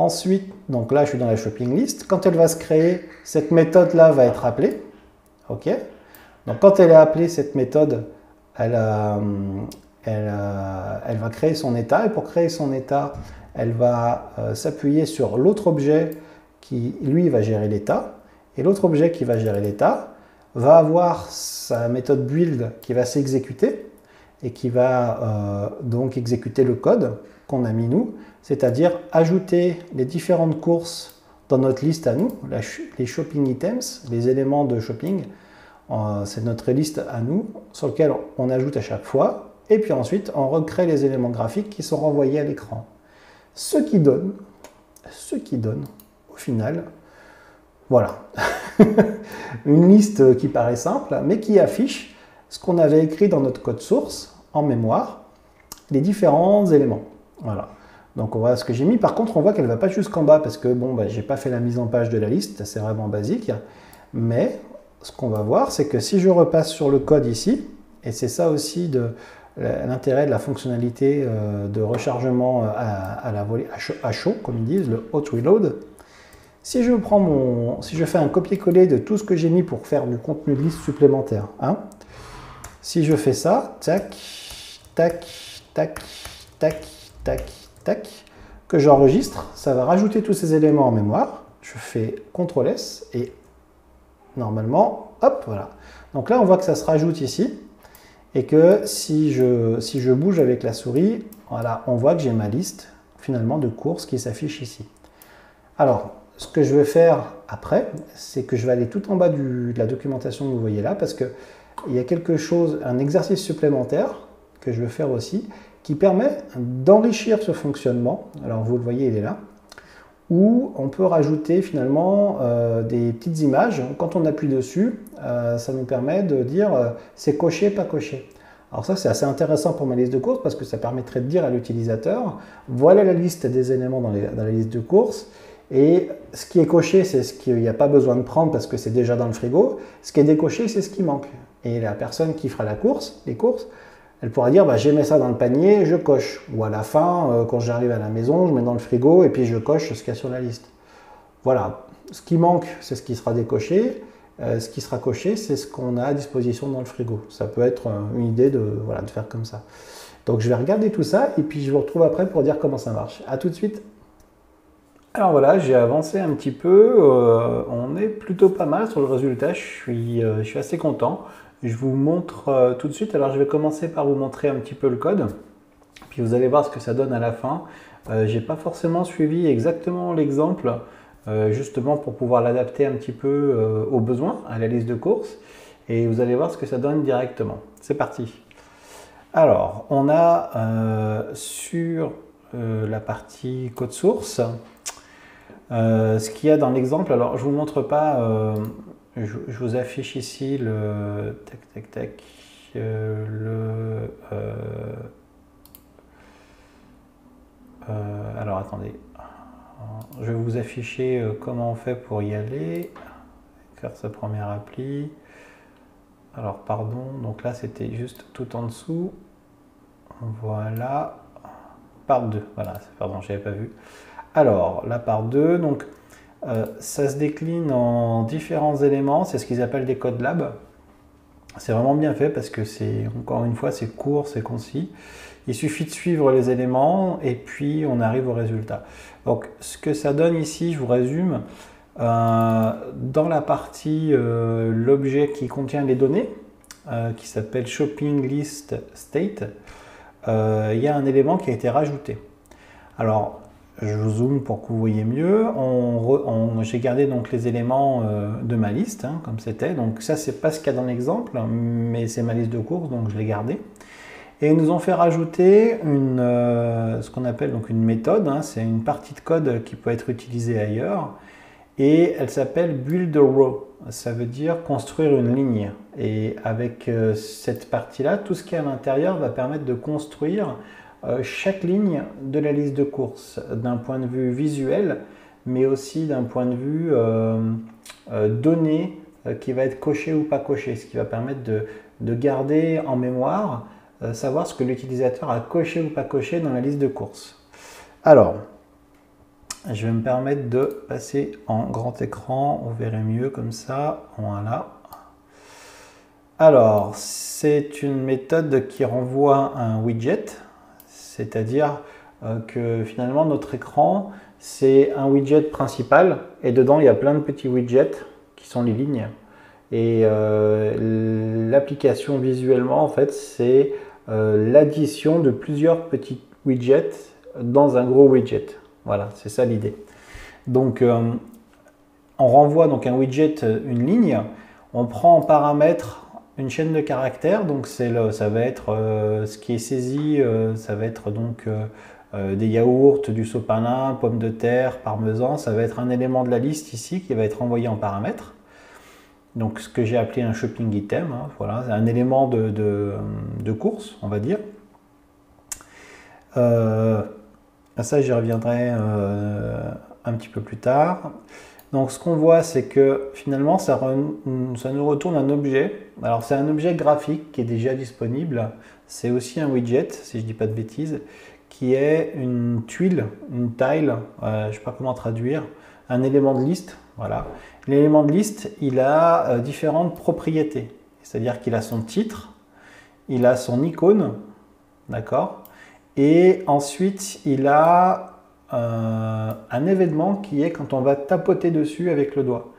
Ensuite, donc là, je suis dans la shopping list. Quand elle va se créer, cette méthode-là va être appelée. OK. Donc, quand elle est appelée, cette méthode, elle va créer son état. Et pour créer son état, elle va s'appuyer sur l'autre objet qui, lui, va gérer l'état. Et l'autre objet qui va gérer l'état va avoir sa méthode build qui va s'exécuter et qui va donc exécuter le code qu'on a mis nous, c'est-à-dire ajouter les différentes courses dans notre liste à nous, les shopping items, les éléments de shopping. C'est notre liste à nous sur laquelle on ajoute à chaque fois. Et puis ensuite, on recrée les éléments graphiques qui sont renvoyés à l'écran. Ce qui donne, au final, voilà, une liste qui paraît simple, mais qui affiche ce qu'on avait écrit dans notre code source en mémoire, les différents éléments. Voilà. Donc on voit ce que j'ai mis. Par contre, on voit qu'elle ne va pas jusqu'en bas parce que bon, bah, j'ai pas fait la mise en page de la liste, c'est vraiment basique. Mais ce qu'on va voir, c'est que si je repasse sur le code ici, et c'est ça aussi l'intérêt de la fonctionnalité de rechargement à la volée, à chaud, comme ils disent, le hot reload. Si je fais un copier-coller de tout ce que j'ai mis pour faire du contenu de liste supplémentaire, hein, si je fais ça, tac, tac, tac, tac, tac, tac, que j'enregistre, ça va rajouter tous ces éléments en mémoire. Je fais CTRL S et normalement, hop, voilà. Donc là, on voit que ça se rajoute ici et que si je bouge avec la souris, voilà, on voit que j'ai ma liste finalement de courses qui s'affiche ici. Alors, ce que je vais faire après, c'est que je vais aller tout en bas de la documentation que vous voyez là, parce qu'il y a quelque chose, un exercice supplémentaire que je vais faire aussi, qui permet d'enrichir ce fonctionnement. Alors vous le voyez, il est là, où on peut rajouter finalement des petites images. Quand on appuie dessus, ça nous permet de dire c'est coché, pas coché. Alors ça, c'est assez intéressant pour ma liste de courses parce que ça permettrait de dire à l'utilisateur, voilà la liste des éléments dans la liste de courses. Et ce qui est coché, c'est ce qu'il n'y a pas besoin de prendre parce que c'est déjà dans le frigo. Ce qui est décoché, c'est ce qui manque. Et la personne qui fera les courses, elle pourra dire bah, j'ai mis ça dans le panier, je coche. Ou à la fin, quand j'arrive à la maison, je mets dans le frigo et puis je coche ce qu'il y a sur la liste. Voilà. Ce qui manque, c'est ce qui sera décoché. Ce qui sera coché, c'est ce qu'on a à disposition dans le frigo. Ça peut être une idée de faire comme ça. Donc je vais regarder tout ça et puis je vous retrouve après pour dire comment ça marche. A tout de suite. Alors voilà, j'ai avancé un petit peu, on est plutôt pas mal sur le résultat, je suis assez content. Je vous montre tout de suite, alors je vais commencer par vous montrer un petit peu le code, puis vous allez voir ce que ça donne à la fin. J'ai pas forcément suivi exactement l'exemple, justement pour pouvoir l'adapter un petit peu aux besoins, à la liste de courses, et vous allez voir ce que ça donne directement. C'est parti. Alors, on a sur la partie code source, ce qu'il y a dans l'exemple, alors je ne vous montre pas, je vous affiche ici le alors attendez, je vais vous afficher comment on fait pour y aller, faire sa première appli. Alors pardon, donc là c'était juste tout en dessous, voilà, part 2, voilà, pardon, je n'avais pas vu. Alors, la part 2, donc ça se décline en différents éléments, c'est ce qu'ils appellent des codes lab. C'est vraiment bien fait parce que c'est, encore une fois, c'est court, c'est concis. Il suffit de suivre les éléments et puis on arrive au résultat. Donc, ce que ça donne ici, je vous résume, dans la partie l'objet qui contient les données, qui s'appelle Shopping List State, il y a un élément qui a été rajouté. Alors, je vous zoome pour que vous voyez mieux. J'ai gardé donc les éléments de ma liste, hein, comme c'était. Donc ça, c'est pas ce qu'il y a dans l'exemple, mais c'est ma liste de courses, donc je l'ai gardé. Et ils nous ont fait rajouter ce qu'on appelle donc une méthode. Hein, c'est une partie de code qui peut être utilisée ailleurs. Et elle s'appelle build a row. Ça veut dire construire une ligne. Et avec cette partie-là, tout ce qui est à l'intérieur va permettre de construire chaque ligne de la liste de courses d'un point de vue visuel, mais aussi d'un point de vue données qui va être coché ou pas coché, ce qui va permettre de garder en mémoire, savoir ce que l'utilisateur a coché ou pas coché dans la liste de courses. Alors, Je vais me permettre de passer en grand écran, vous verrez mieux comme ça, voilà. Alors, c'est une méthode qui renvoie à un widget, c'est-à-dire que finalement notre écran, c'est un widget principal et dedans il y a plein de petits widgets qui sont les lignes. Et l'application visuellement, en fait, c'est l'addition de plusieurs petits widgets dans un gros widget. Voilà, c'est ça l'idée. Donc, on renvoie donc un widget, une ligne. On prend en paramètre une chaîne de caractères. Donc, ça va être ce qui est saisi, ça va être donc des yaourts, du sopalin, pommes de terre, parmesan. Ça va être un élément de la liste ici qui va être envoyé en paramètre. Donc, ce que j'ai appelé un shopping item, hein, voilà, c'est un élément de course, on va dire. À ça, j'y reviendrai un petit peu plus tard. Donc, ce qu'on voit, c'est que finalement, ça nous retourne un objet. Alors, c'est un objet graphique qui est déjà disponible. C'est aussi un widget, si je ne dis pas de bêtises, qui est une tuile, une tile, je ne sais pas comment traduire, un élément de liste, voilà. L'élément de liste, il a différentes propriétés. C'est-à-dire qu'il a son titre, il a son icône, d'accord? Et ensuite, il a un événement qui est quand on va tapoter dessus avec le doigt.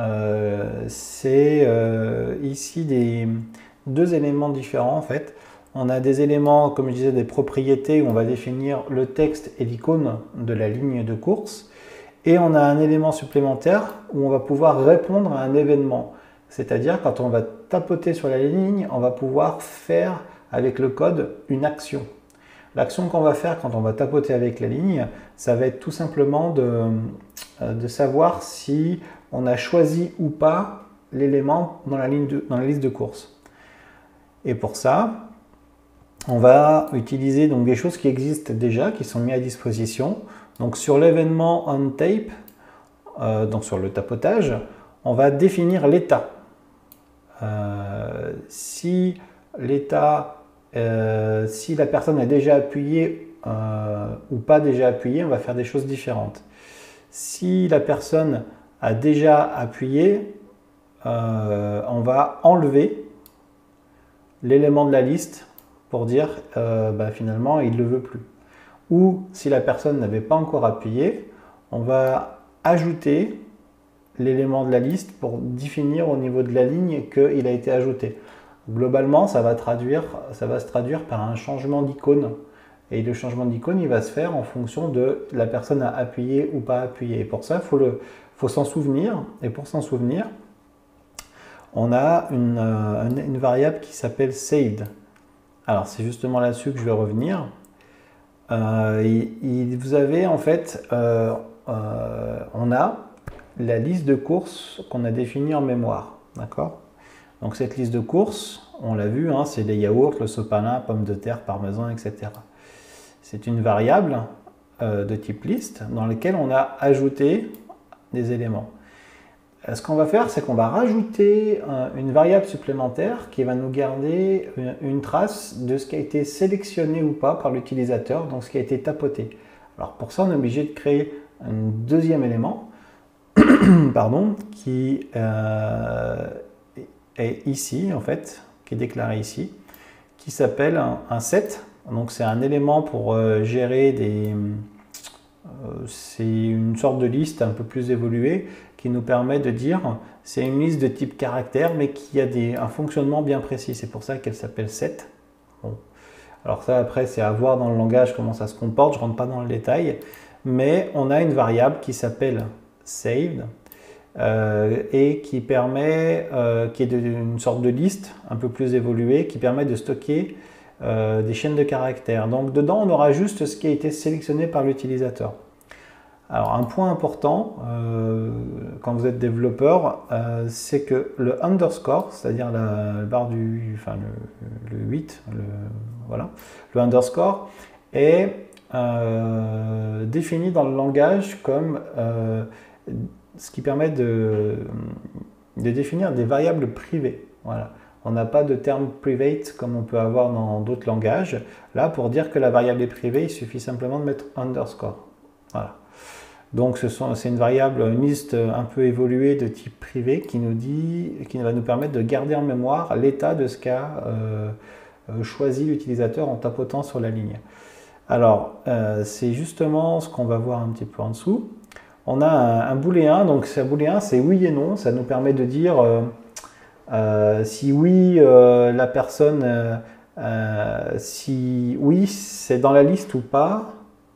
C'est ici deux éléments différents en fait. On a des éléments, comme je disais, des propriétés où on va définir le texte et l'icône de la ligne de course. Et on a un élément supplémentaire où on va pouvoir répondre à un événement. C'est-à-dire quand on va tapoter sur la ligne, on va pouvoir faire avec le code une action. L'action qu'on va faire quand on va tapoter avec la ligne, ça va être tout simplement de savoir si on a choisi ou pas l'élément dans la liste de course. Et pour ça, on va utiliser donc des choses qui existent déjà, qui sont mises à disposition. Donc sur l'événement onTape, donc sur le tapotage, on va définir l'état. Si la personne a déjà appuyé ou pas déjà appuyé, on va faire des choses différentes. Si la personne a déjà appuyé, on va enlever l'élément de la liste pour dire finalement il ne le veut plus. Ou si la personne n'avait pas encore appuyé, on va ajouter l'élément de la liste pour définir au niveau de la ligne qu'il a été ajouté. Globalement, ça va se traduire par un changement d'icône. Et le changement d'icône, il va se faire en fonction de la personne a appuyé ou pas appuyé. Et pour ça, il faut s'en souvenir. Et pour s'en souvenir, on a une variable qui s'appelle saved. Alors, c'est justement là-dessus que je vais revenir. Vous avez en fait, on a la liste de courses qu'on a définie en mémoire. D'accord ? Donc cette liste de courses, on l'a vu, hein, c'est les yaourts, le sopalin, pommes de terre, parmesan, etc. C'est une variable de type liste dans laquelle on a ajouté des éléments. Ce qu'on va faire, c'est qu'on va rajouter une variable supplémentaire qui va nous garder une trace de ce qui a été sélectionné ou pas par l'utilisateur, donc ce qui a été tapoté. Alors pour ça, on est obligé de créer un deuxième élément pardon, qui est ici, en fait, qui est déclaré ici, qui s'appelle un set. Donc c'est un élément pour gérer c'est une sorte de liste un peu plus évoluée qui nous permet de dire c'est une liste de type caractère mais qui a un fonctionnement bien précis. C'est pour ça qu'elle s'appelle set. Bon. Alors ça après c'est à voir dans le langage comment ça se comporte, je ne rentre pas dans le détail, mais on a une variable qui s'appelle saved et qui permet, qui est une sorte de liste un peu plus évoluée qui permet de stocker des chaînes de caractères. Donc dedans on aura juste ce qui a été sélectionné par l'utilisateur. Alors un point important quand vous êtes développeur, c'est que le underscore, c'est-à-dire la barre le 8, voilà, le underscore est défini dans le langage comme ce qui permet de définir des variables privées. Voilà. On n'a pas de terme private comme on peut avoir dans d'autres langages. Là, pour dire que la variable est privée, il suffit simplement de mettre underscore. Voilà. Donc c'est une variable, une liste un peu évoluée de type privé qui va nous permettre de garder en mémoire l'état de ce qu'a choisi l'utilisateur en tapotant sur la ligne. Alors, c'est justement ce qu'on va voir un petit peu en dessous. On a un booléen, donc ce booléen c'est oui et non, ça nous permet de dire si oui la personne, si oui c'est dans la liste ou pas.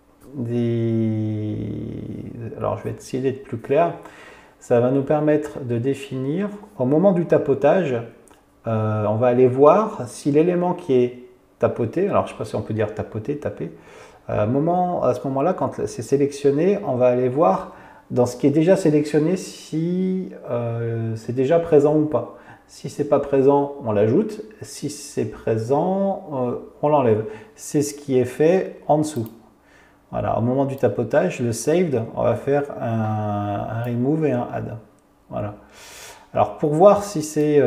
Alors je vais essayer d'être plus clair. Ça va nous permettre de définir, au moment du tapotage, on va aller voir si l'élément qui est tapoté, alors je ne sais pas si on peut dire tapoter, taper, à ce moment-là, quand c'est sélectionné, on va aller voir dans ce qui est déjà sélectionné si c'est déjà présent ou pas. Si c'est pas présent, on l'ajoute. Si c'est présent, on l'enlève. C'est ce qui est fait en dessous. Voilà, au moment du tapotage, le saved, on va faire un remove et un add. Voilà. Alors pour voir si c'est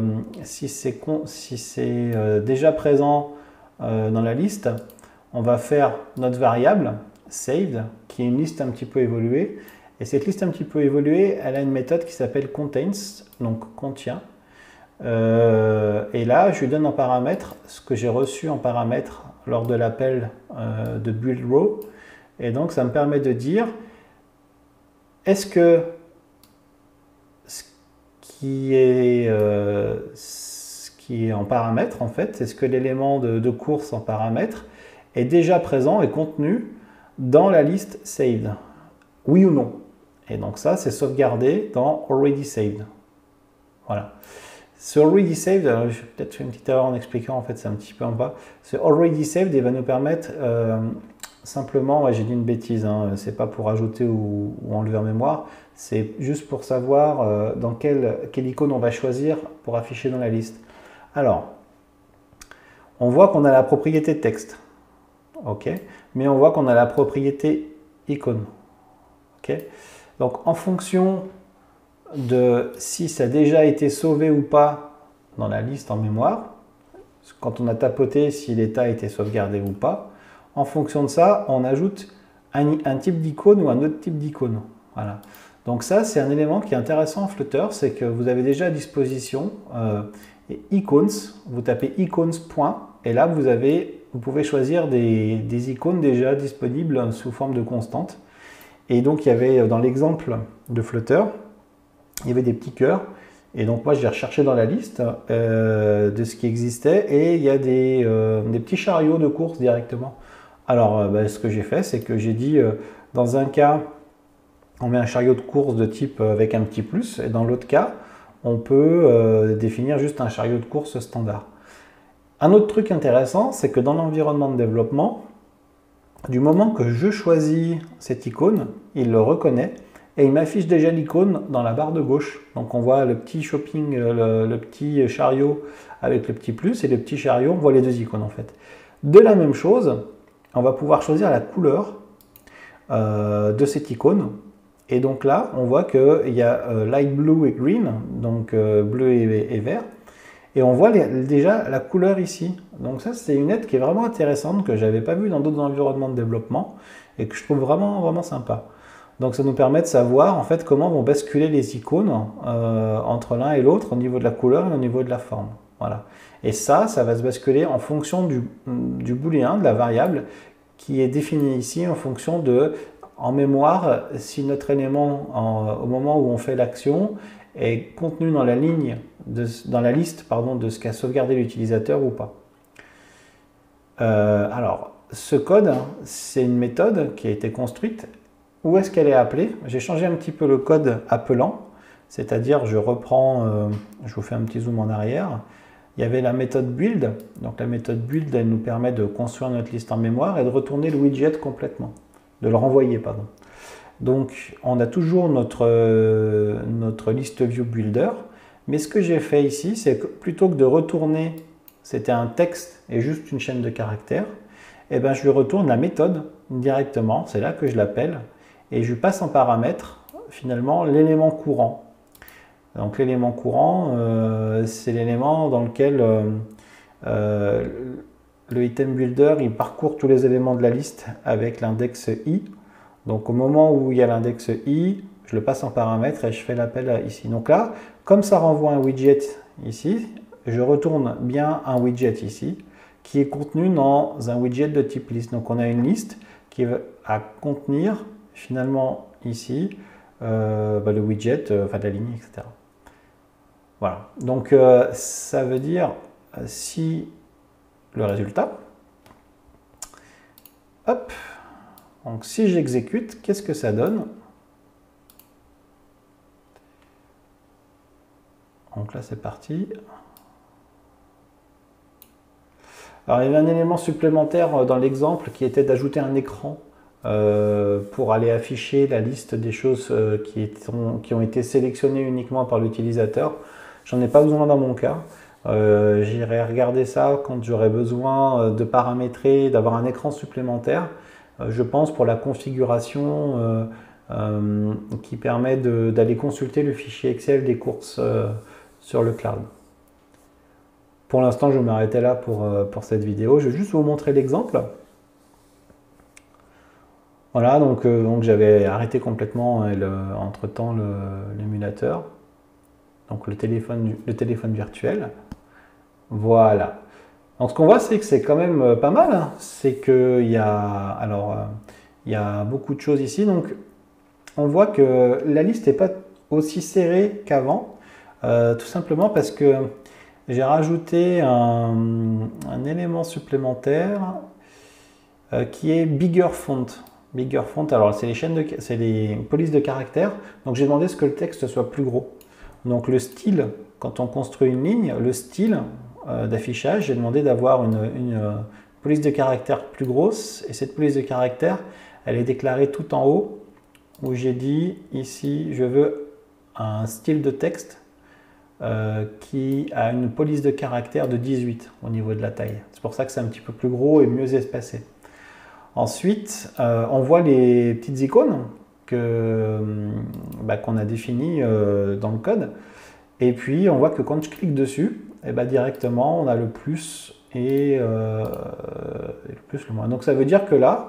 déjà présent dans la liste, on va faire notre variable saved, qui est une liste un petit peu évoluée. Et cette liste un petit peu évoluée, elle a une méthode qui s'appelle contains, donc contient. Et là, je lui donne en paramètre ce que j'ai reçu en paramètre lors de l'appel de build row. Et donc, ça me permet de dire, est-ce que ce qui est en paramètre, en fait, est-ce que l'élément de course en paramètre est déjà présent et contenu dans la liste saved? Oui ou non? Et donc ça, c'est sauvegardé dans already saved. Voilà. Ce already saved, je vais peut-être faire une petite erreur en expliquant, en fait, c'est un petit peu en bas. Ce already saved, il va nous permettre simplement, j'ai dit une bêtise, hein, c'est pas pour ajouter ou enlever en mémoire, c'est juste pour savoir dans quelle icône on va choisir pour afficher dans la liste. Alors, on voit qu'on a la propriété texte, ok, mais on voit qu'on a la propriété icône, ok. Donc, en fonction de si ça a déjà été sauvé ou pas dans la liste en mémoire, quand on a tapoté si l'état a été sauvegardé ou pas, en fonction de ça, on ajoute un type d'icône ou un autre type d'icône. Voilà. Donc ça, c'est un élément qui est intéressant en Flutter, c'est que vous avez déjà à disposition icons, vous tapez icons. Et là, vous pouvez choisir des icônes déjà disponibles sous forme de constante. Et donc, il y avait dans l'exemple de Flutter, il y avait des petits cœurs. Et donc, moi, j'ai recherché dans la liste de ce qui existait et il y a des petits chariots de course directement. Alors, ce que j'ai fait, c'est que j'ai dit, dans un cas, on met un chariot de course de type avec un petit plus, et dans l'autre cas, on peut définir juste un chariot de course standard. Un autre truc intéressant, c'est que dans l'environnement de développement, du moment que je choisis cette icône, il le reconnaît et il m'affiche déjà l'icône dans la barre de gauche. Donc on voit le petit shopping, le petit chariot avec le petit plus et le petit chariot, on voit les deux icônes en fait. De la même chose, on va pouvoir choisir la couleur de cette icône. Et donc là, on voit qu'il y a light blue et green, donc bleu et vert. Et on voit déjà la couleur ici. Donc ça, c'est une aide qui est vraiment intéressante, que je n'avais pas vue dans d'autres environnements de développement et que je trouve vraiment, vraiment sympa. Donc ça nous permet de savoir en fait comment vont basculer les icônes entre l'un et l'autre au niveau de la couleur et au niveau de la forme. Voilà. Et ça va se basculer en fonction du booléen, de la variable, qui est définie ici en fonction de, en mémoire, si notre élément, au moment où on fait l'action, est contenu dans la ligne, dans la liste pardon, de ce qu'a sauvegardé l'utilisateur ou pas. Alors, ce code, c'est une méthode qui a été construite. Où est-ce qu'elle est appelée? J'ai changé un petit peu le code appelant, c'est-à-dire je reprends, je vous fais un petit zoom en arrière. Il y avait la méthode build. Donc la méthode build, elle nous permet de construire notre liste en mémoire et de retourner le widget complètement, de le renvoyer, pardon. Donc on a toujours notre liste view builder, mais ce que j'ai fait ici, c'est que plutôt que de retourner, c'était un texte et juste une chaîne de caractères, et ben je lui retourne la méthode directement, c'est là que je l'appelle, et je lui passe en paramètre finalement l'élément courant. Donc l'élément courant, c'est l'élément dans lequel le item builder il parcourt tous les éléments de la liste avec l'index i. Donc au moment où il y a l'index i, je le passe en paramètre et je fais l'appel ici. Donc là, comme ça renvoie un widget ici, je retourne bien un widget ici, qui est contenu dans un widget de type liste. Donc on a une liste qui va contenir finalement ici le widget, enfin la ligne, etc. Voilà. Donc ça veut dire si le résultat, hop, donc si j'exécute, qu'est-ce que ça donne? Donc là c'est parti. Alors il y avait un élément supplémentaire dans l'exemple qui était d'ajouter un écran pour aller afficher la liste des choses qui ont été sélectionnées uniquement par l'utilisateur. J'en ai pas besoin dans mon cas. J'irai regarder ça quand j'aurai besoin de paramétrer, d'avoir un écran supplémentaire. Je pense pour la configuration qui permet d'aller consulter le fichier Excel des courses sur le cloud. Pour l'instant, je vais m'arrêter là pour cette vidéo. Je vais juste vous montrer l'exemple. Voilà, donc j'avais arrêté complètement entre-temps l'émulateur, donc le téléphone virtuel. Voilà. Donc ce qu'on voit, c'est que c'est quand même pas mal, hein. C'est qu'il y a, il y a beaucoup de choses ici. Donc on voit que la liste n'est pas aussi serrée qu'avant, tout simplement parce que j'ai rajouté un élément supplémentaire qui est Bigger Font. Bigger Font, alors c'est les polices de caractères. Donc j'ai demandé ce que le texte soit plus gros. Donc le style, quand on construit une ligne, le style d'affichage, j'ai demandé d'avoir une police de caractères plus grosse. Et cette police de caractères, elle est déclarée tout en haut, où j'ai dit ici, je veux un style de texte qui a une police de caractères de 18 au niveau de la taille. C'est pour ça que c'est un petit peu plus gros et mieux espacé. Ensuite, on voit les petites icônes qu'on a définies dans le code. Et puis, on voit que quand je clique dessus, directement, on a le plus et le plus, le moins. Donc, ça veut dire que là,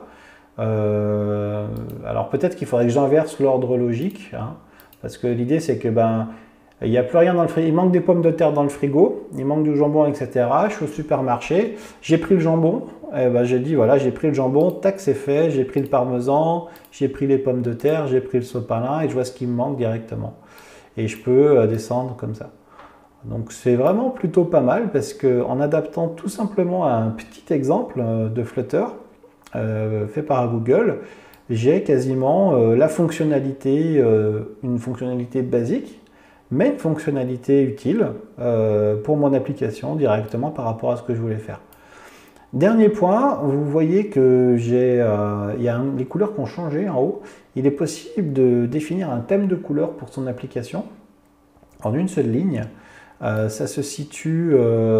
alors peut-être qu'il faudrait que j'inverse l'ordre logique, hein, parce que l'idée, c'est que il n'y a plus rien dans le frigo, il manque des pommes de terre dans le frigo, il manque du jambon, etc. Je suis au supermarché, j'ai pris le jambon, j'ai dit voilà, j'ai pris le jambon, tac, c'est fait, j'ai pris le parmesan, j'ai pris les pommes de terre, j'ai pris le sopalin et je vois ce qui me manque directement. Et je peux descendre comme ça. Donc c'est vraiment plutôt pas mal parce qu'en adaptant tout simplement à un petit exemple de Flutter fait par Google, j'ai quasiment la fonctionnalité, une fonctionnalité basique, mais une fonctionnalité utile pour mon application directement par rapport à ce que je voulais faire. Dernier point, vous voyez que il y a les couleurs qui ont changé en haut. Il est possible de définir un thème de couleur pour son application en une seule ligne. Ça se situe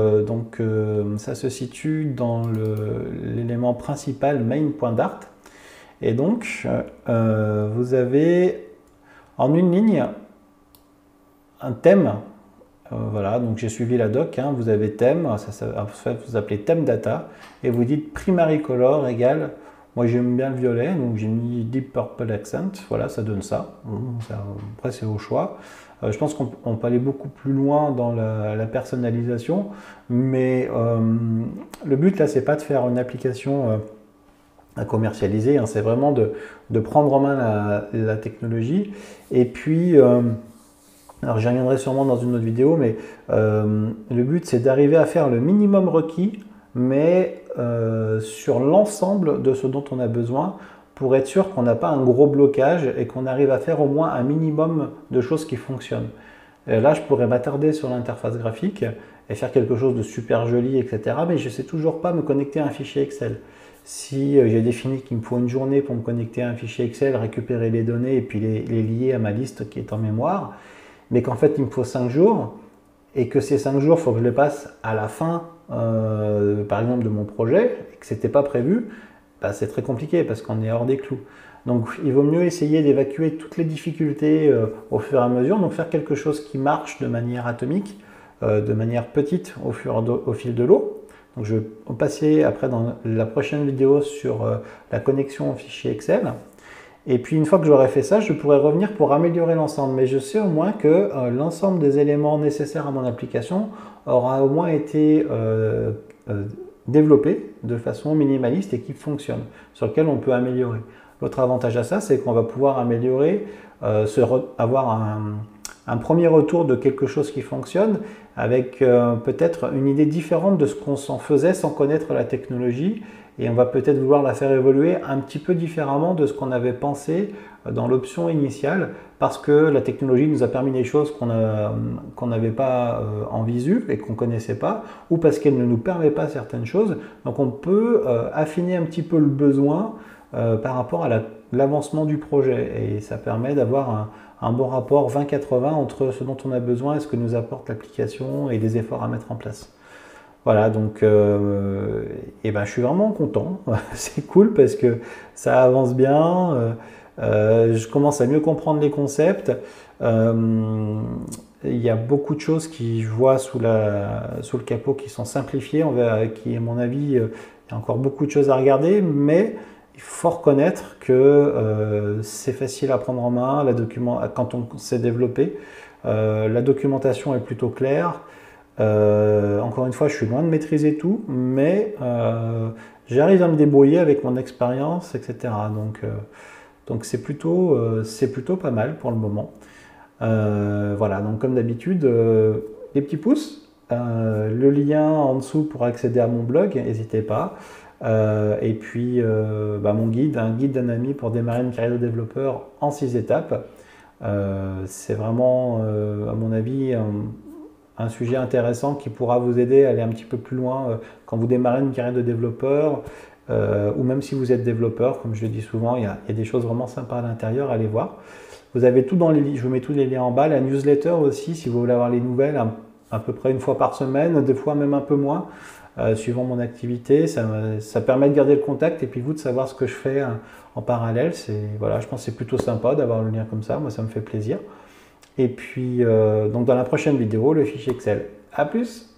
dans l'élément principal main.dart. Et donc, vous avez en une ligne un thème, voilà, donc j'ai suivi la doc, hein, vous avez thème, vous appelez thème data, et vous dites primary color égale, moi j'aime bien le violet, donc j'ai mis deep purple accent, voilà, ça donne ça, après c'est au choix. Je pense qu'on peut aller beaucoup plus loin dans la personnalisation, mais le but là c'est pas de faire une application à commercialiser, hein, c'est vraiment de prendre en main la technologie, et puis alors j'y reviendrai sûrement dans une autre vidéo, mais le but c'est d'arriver à faire le minimum requis, mais sur l'ensemble de ce dont on a besoin, pour être sûr qu'on n'a pas un gros blocage et qu'on arrive à faire au moins un minimum de choses qui fonctionnent. Là je pourrais m'attarder sur l'interface graphique et faire quelque chose de super joli, etc. Mais je ne sais toujours pas me connecter à un fichier Excel. Si j'ai défini qu'il me faut une journée pour me connecter à un fichier Excel, récupérer les données et puis les lier à ma liste qui est en mémoire, mais qu'en fait il me faut 5 jours, et que ces 5 jours, il faut que je les passe à la fin, par exemple, de mon projet, et que ce n'était pas prévu, c'est très compliqué parce qu'on est hors des clous. Donc il vaut mieux essayer d'évacuer toutes les difficultés au fur et à mesure, donc faire quelque chose qui marche de manière atomique, de manière petite au fil de l'eau. Donc je vais passer après dans la prochaine vidéo sur la connexion au fichier Excel. Et puis une fois que j'aurai fait ça, je pourrai revenir pour améliorer l'ensemble. Mais je sais au moins que l'ensemble des éléments nécessaires à mon application aura au moins été développé de façon minimaliste et qui fonctionne, sur lequel on peut améliorer. L'autre avantage à ça, c'est qu'on va pouvoir améliorer, avoir un premier retour de quelque chose qui fonctionne avec peut-être une idée différente de ce qu'on s'en faisait sans connaître la technologie, et on va peut-être vouloir la faire évoluer un petit peu différemment de ce qu'on avait pensé dans l'option initiale, parce que la technologie nous a permis des choses qu'on n'avait pas en visu et qu'on ne connaissait pas, ou parce qu'elle ne nous permet pas certaines choses. Donc on peut affiner un petit peu le besoin par rapport à l'avancement du projet, et ça permet d'avoir un bon rapport 20-80 entre ce dont on a besoin et ce que nous apporte l'application et les efforts à mettre en place. Voilà, donc je suis vraiment content, c'est cool parce que ça avance bien, je commence à mieux comprendre les concepts, il y a beaucoup de choses qui je vois sous le capot qui sont simplifiées, qui à mon avis, il y a encore beaucoup de choses à regarder, mais il faut reconnaître que c'est facile à prendre en main quand on s'est développé, la documentation est plutôt claire. Encore une fois, je suis loin de maîtriser tout, mais j'arrive à me débrouiller avec mon expérience, etc. Donc c'est plutôt pas mal pour le moment. Voilà, donc comme d'habitude, les petits pouces, le lien en dessous pour accéder à mon blog, n'hésitez pas. Et puis mon guide, un guide d'un ami pour démarrer une carrière de développeur en 6 étapes. C'est vraiment, à mon avis, un sujet intéressant qui pourra vous aider à aller un petit peu plus loin quand vous démarrez une carrière de développeur, ou même si vous êtes développeur, comme je le dis souvent, il y a des choses vraiment sympas à l'intérieur, allez voir. Vous avez tout dans les liens, je vous mets tous les liens en bas, la newsletter aussi, si vous voulez avoir les nouvelles, à peu près une fois par semaine, des fois même un peu moins, suivant mon activité. Ça permet de garder le contact et puis vous de savoir ce que je fais en parallèle. Voilà, je pense que c'est plutôt sympa d'avoir le lien comme ça, moi ça me fait plaisir. Et puis, donc dans la prochaine vidéo, le fichier Excel. À plus!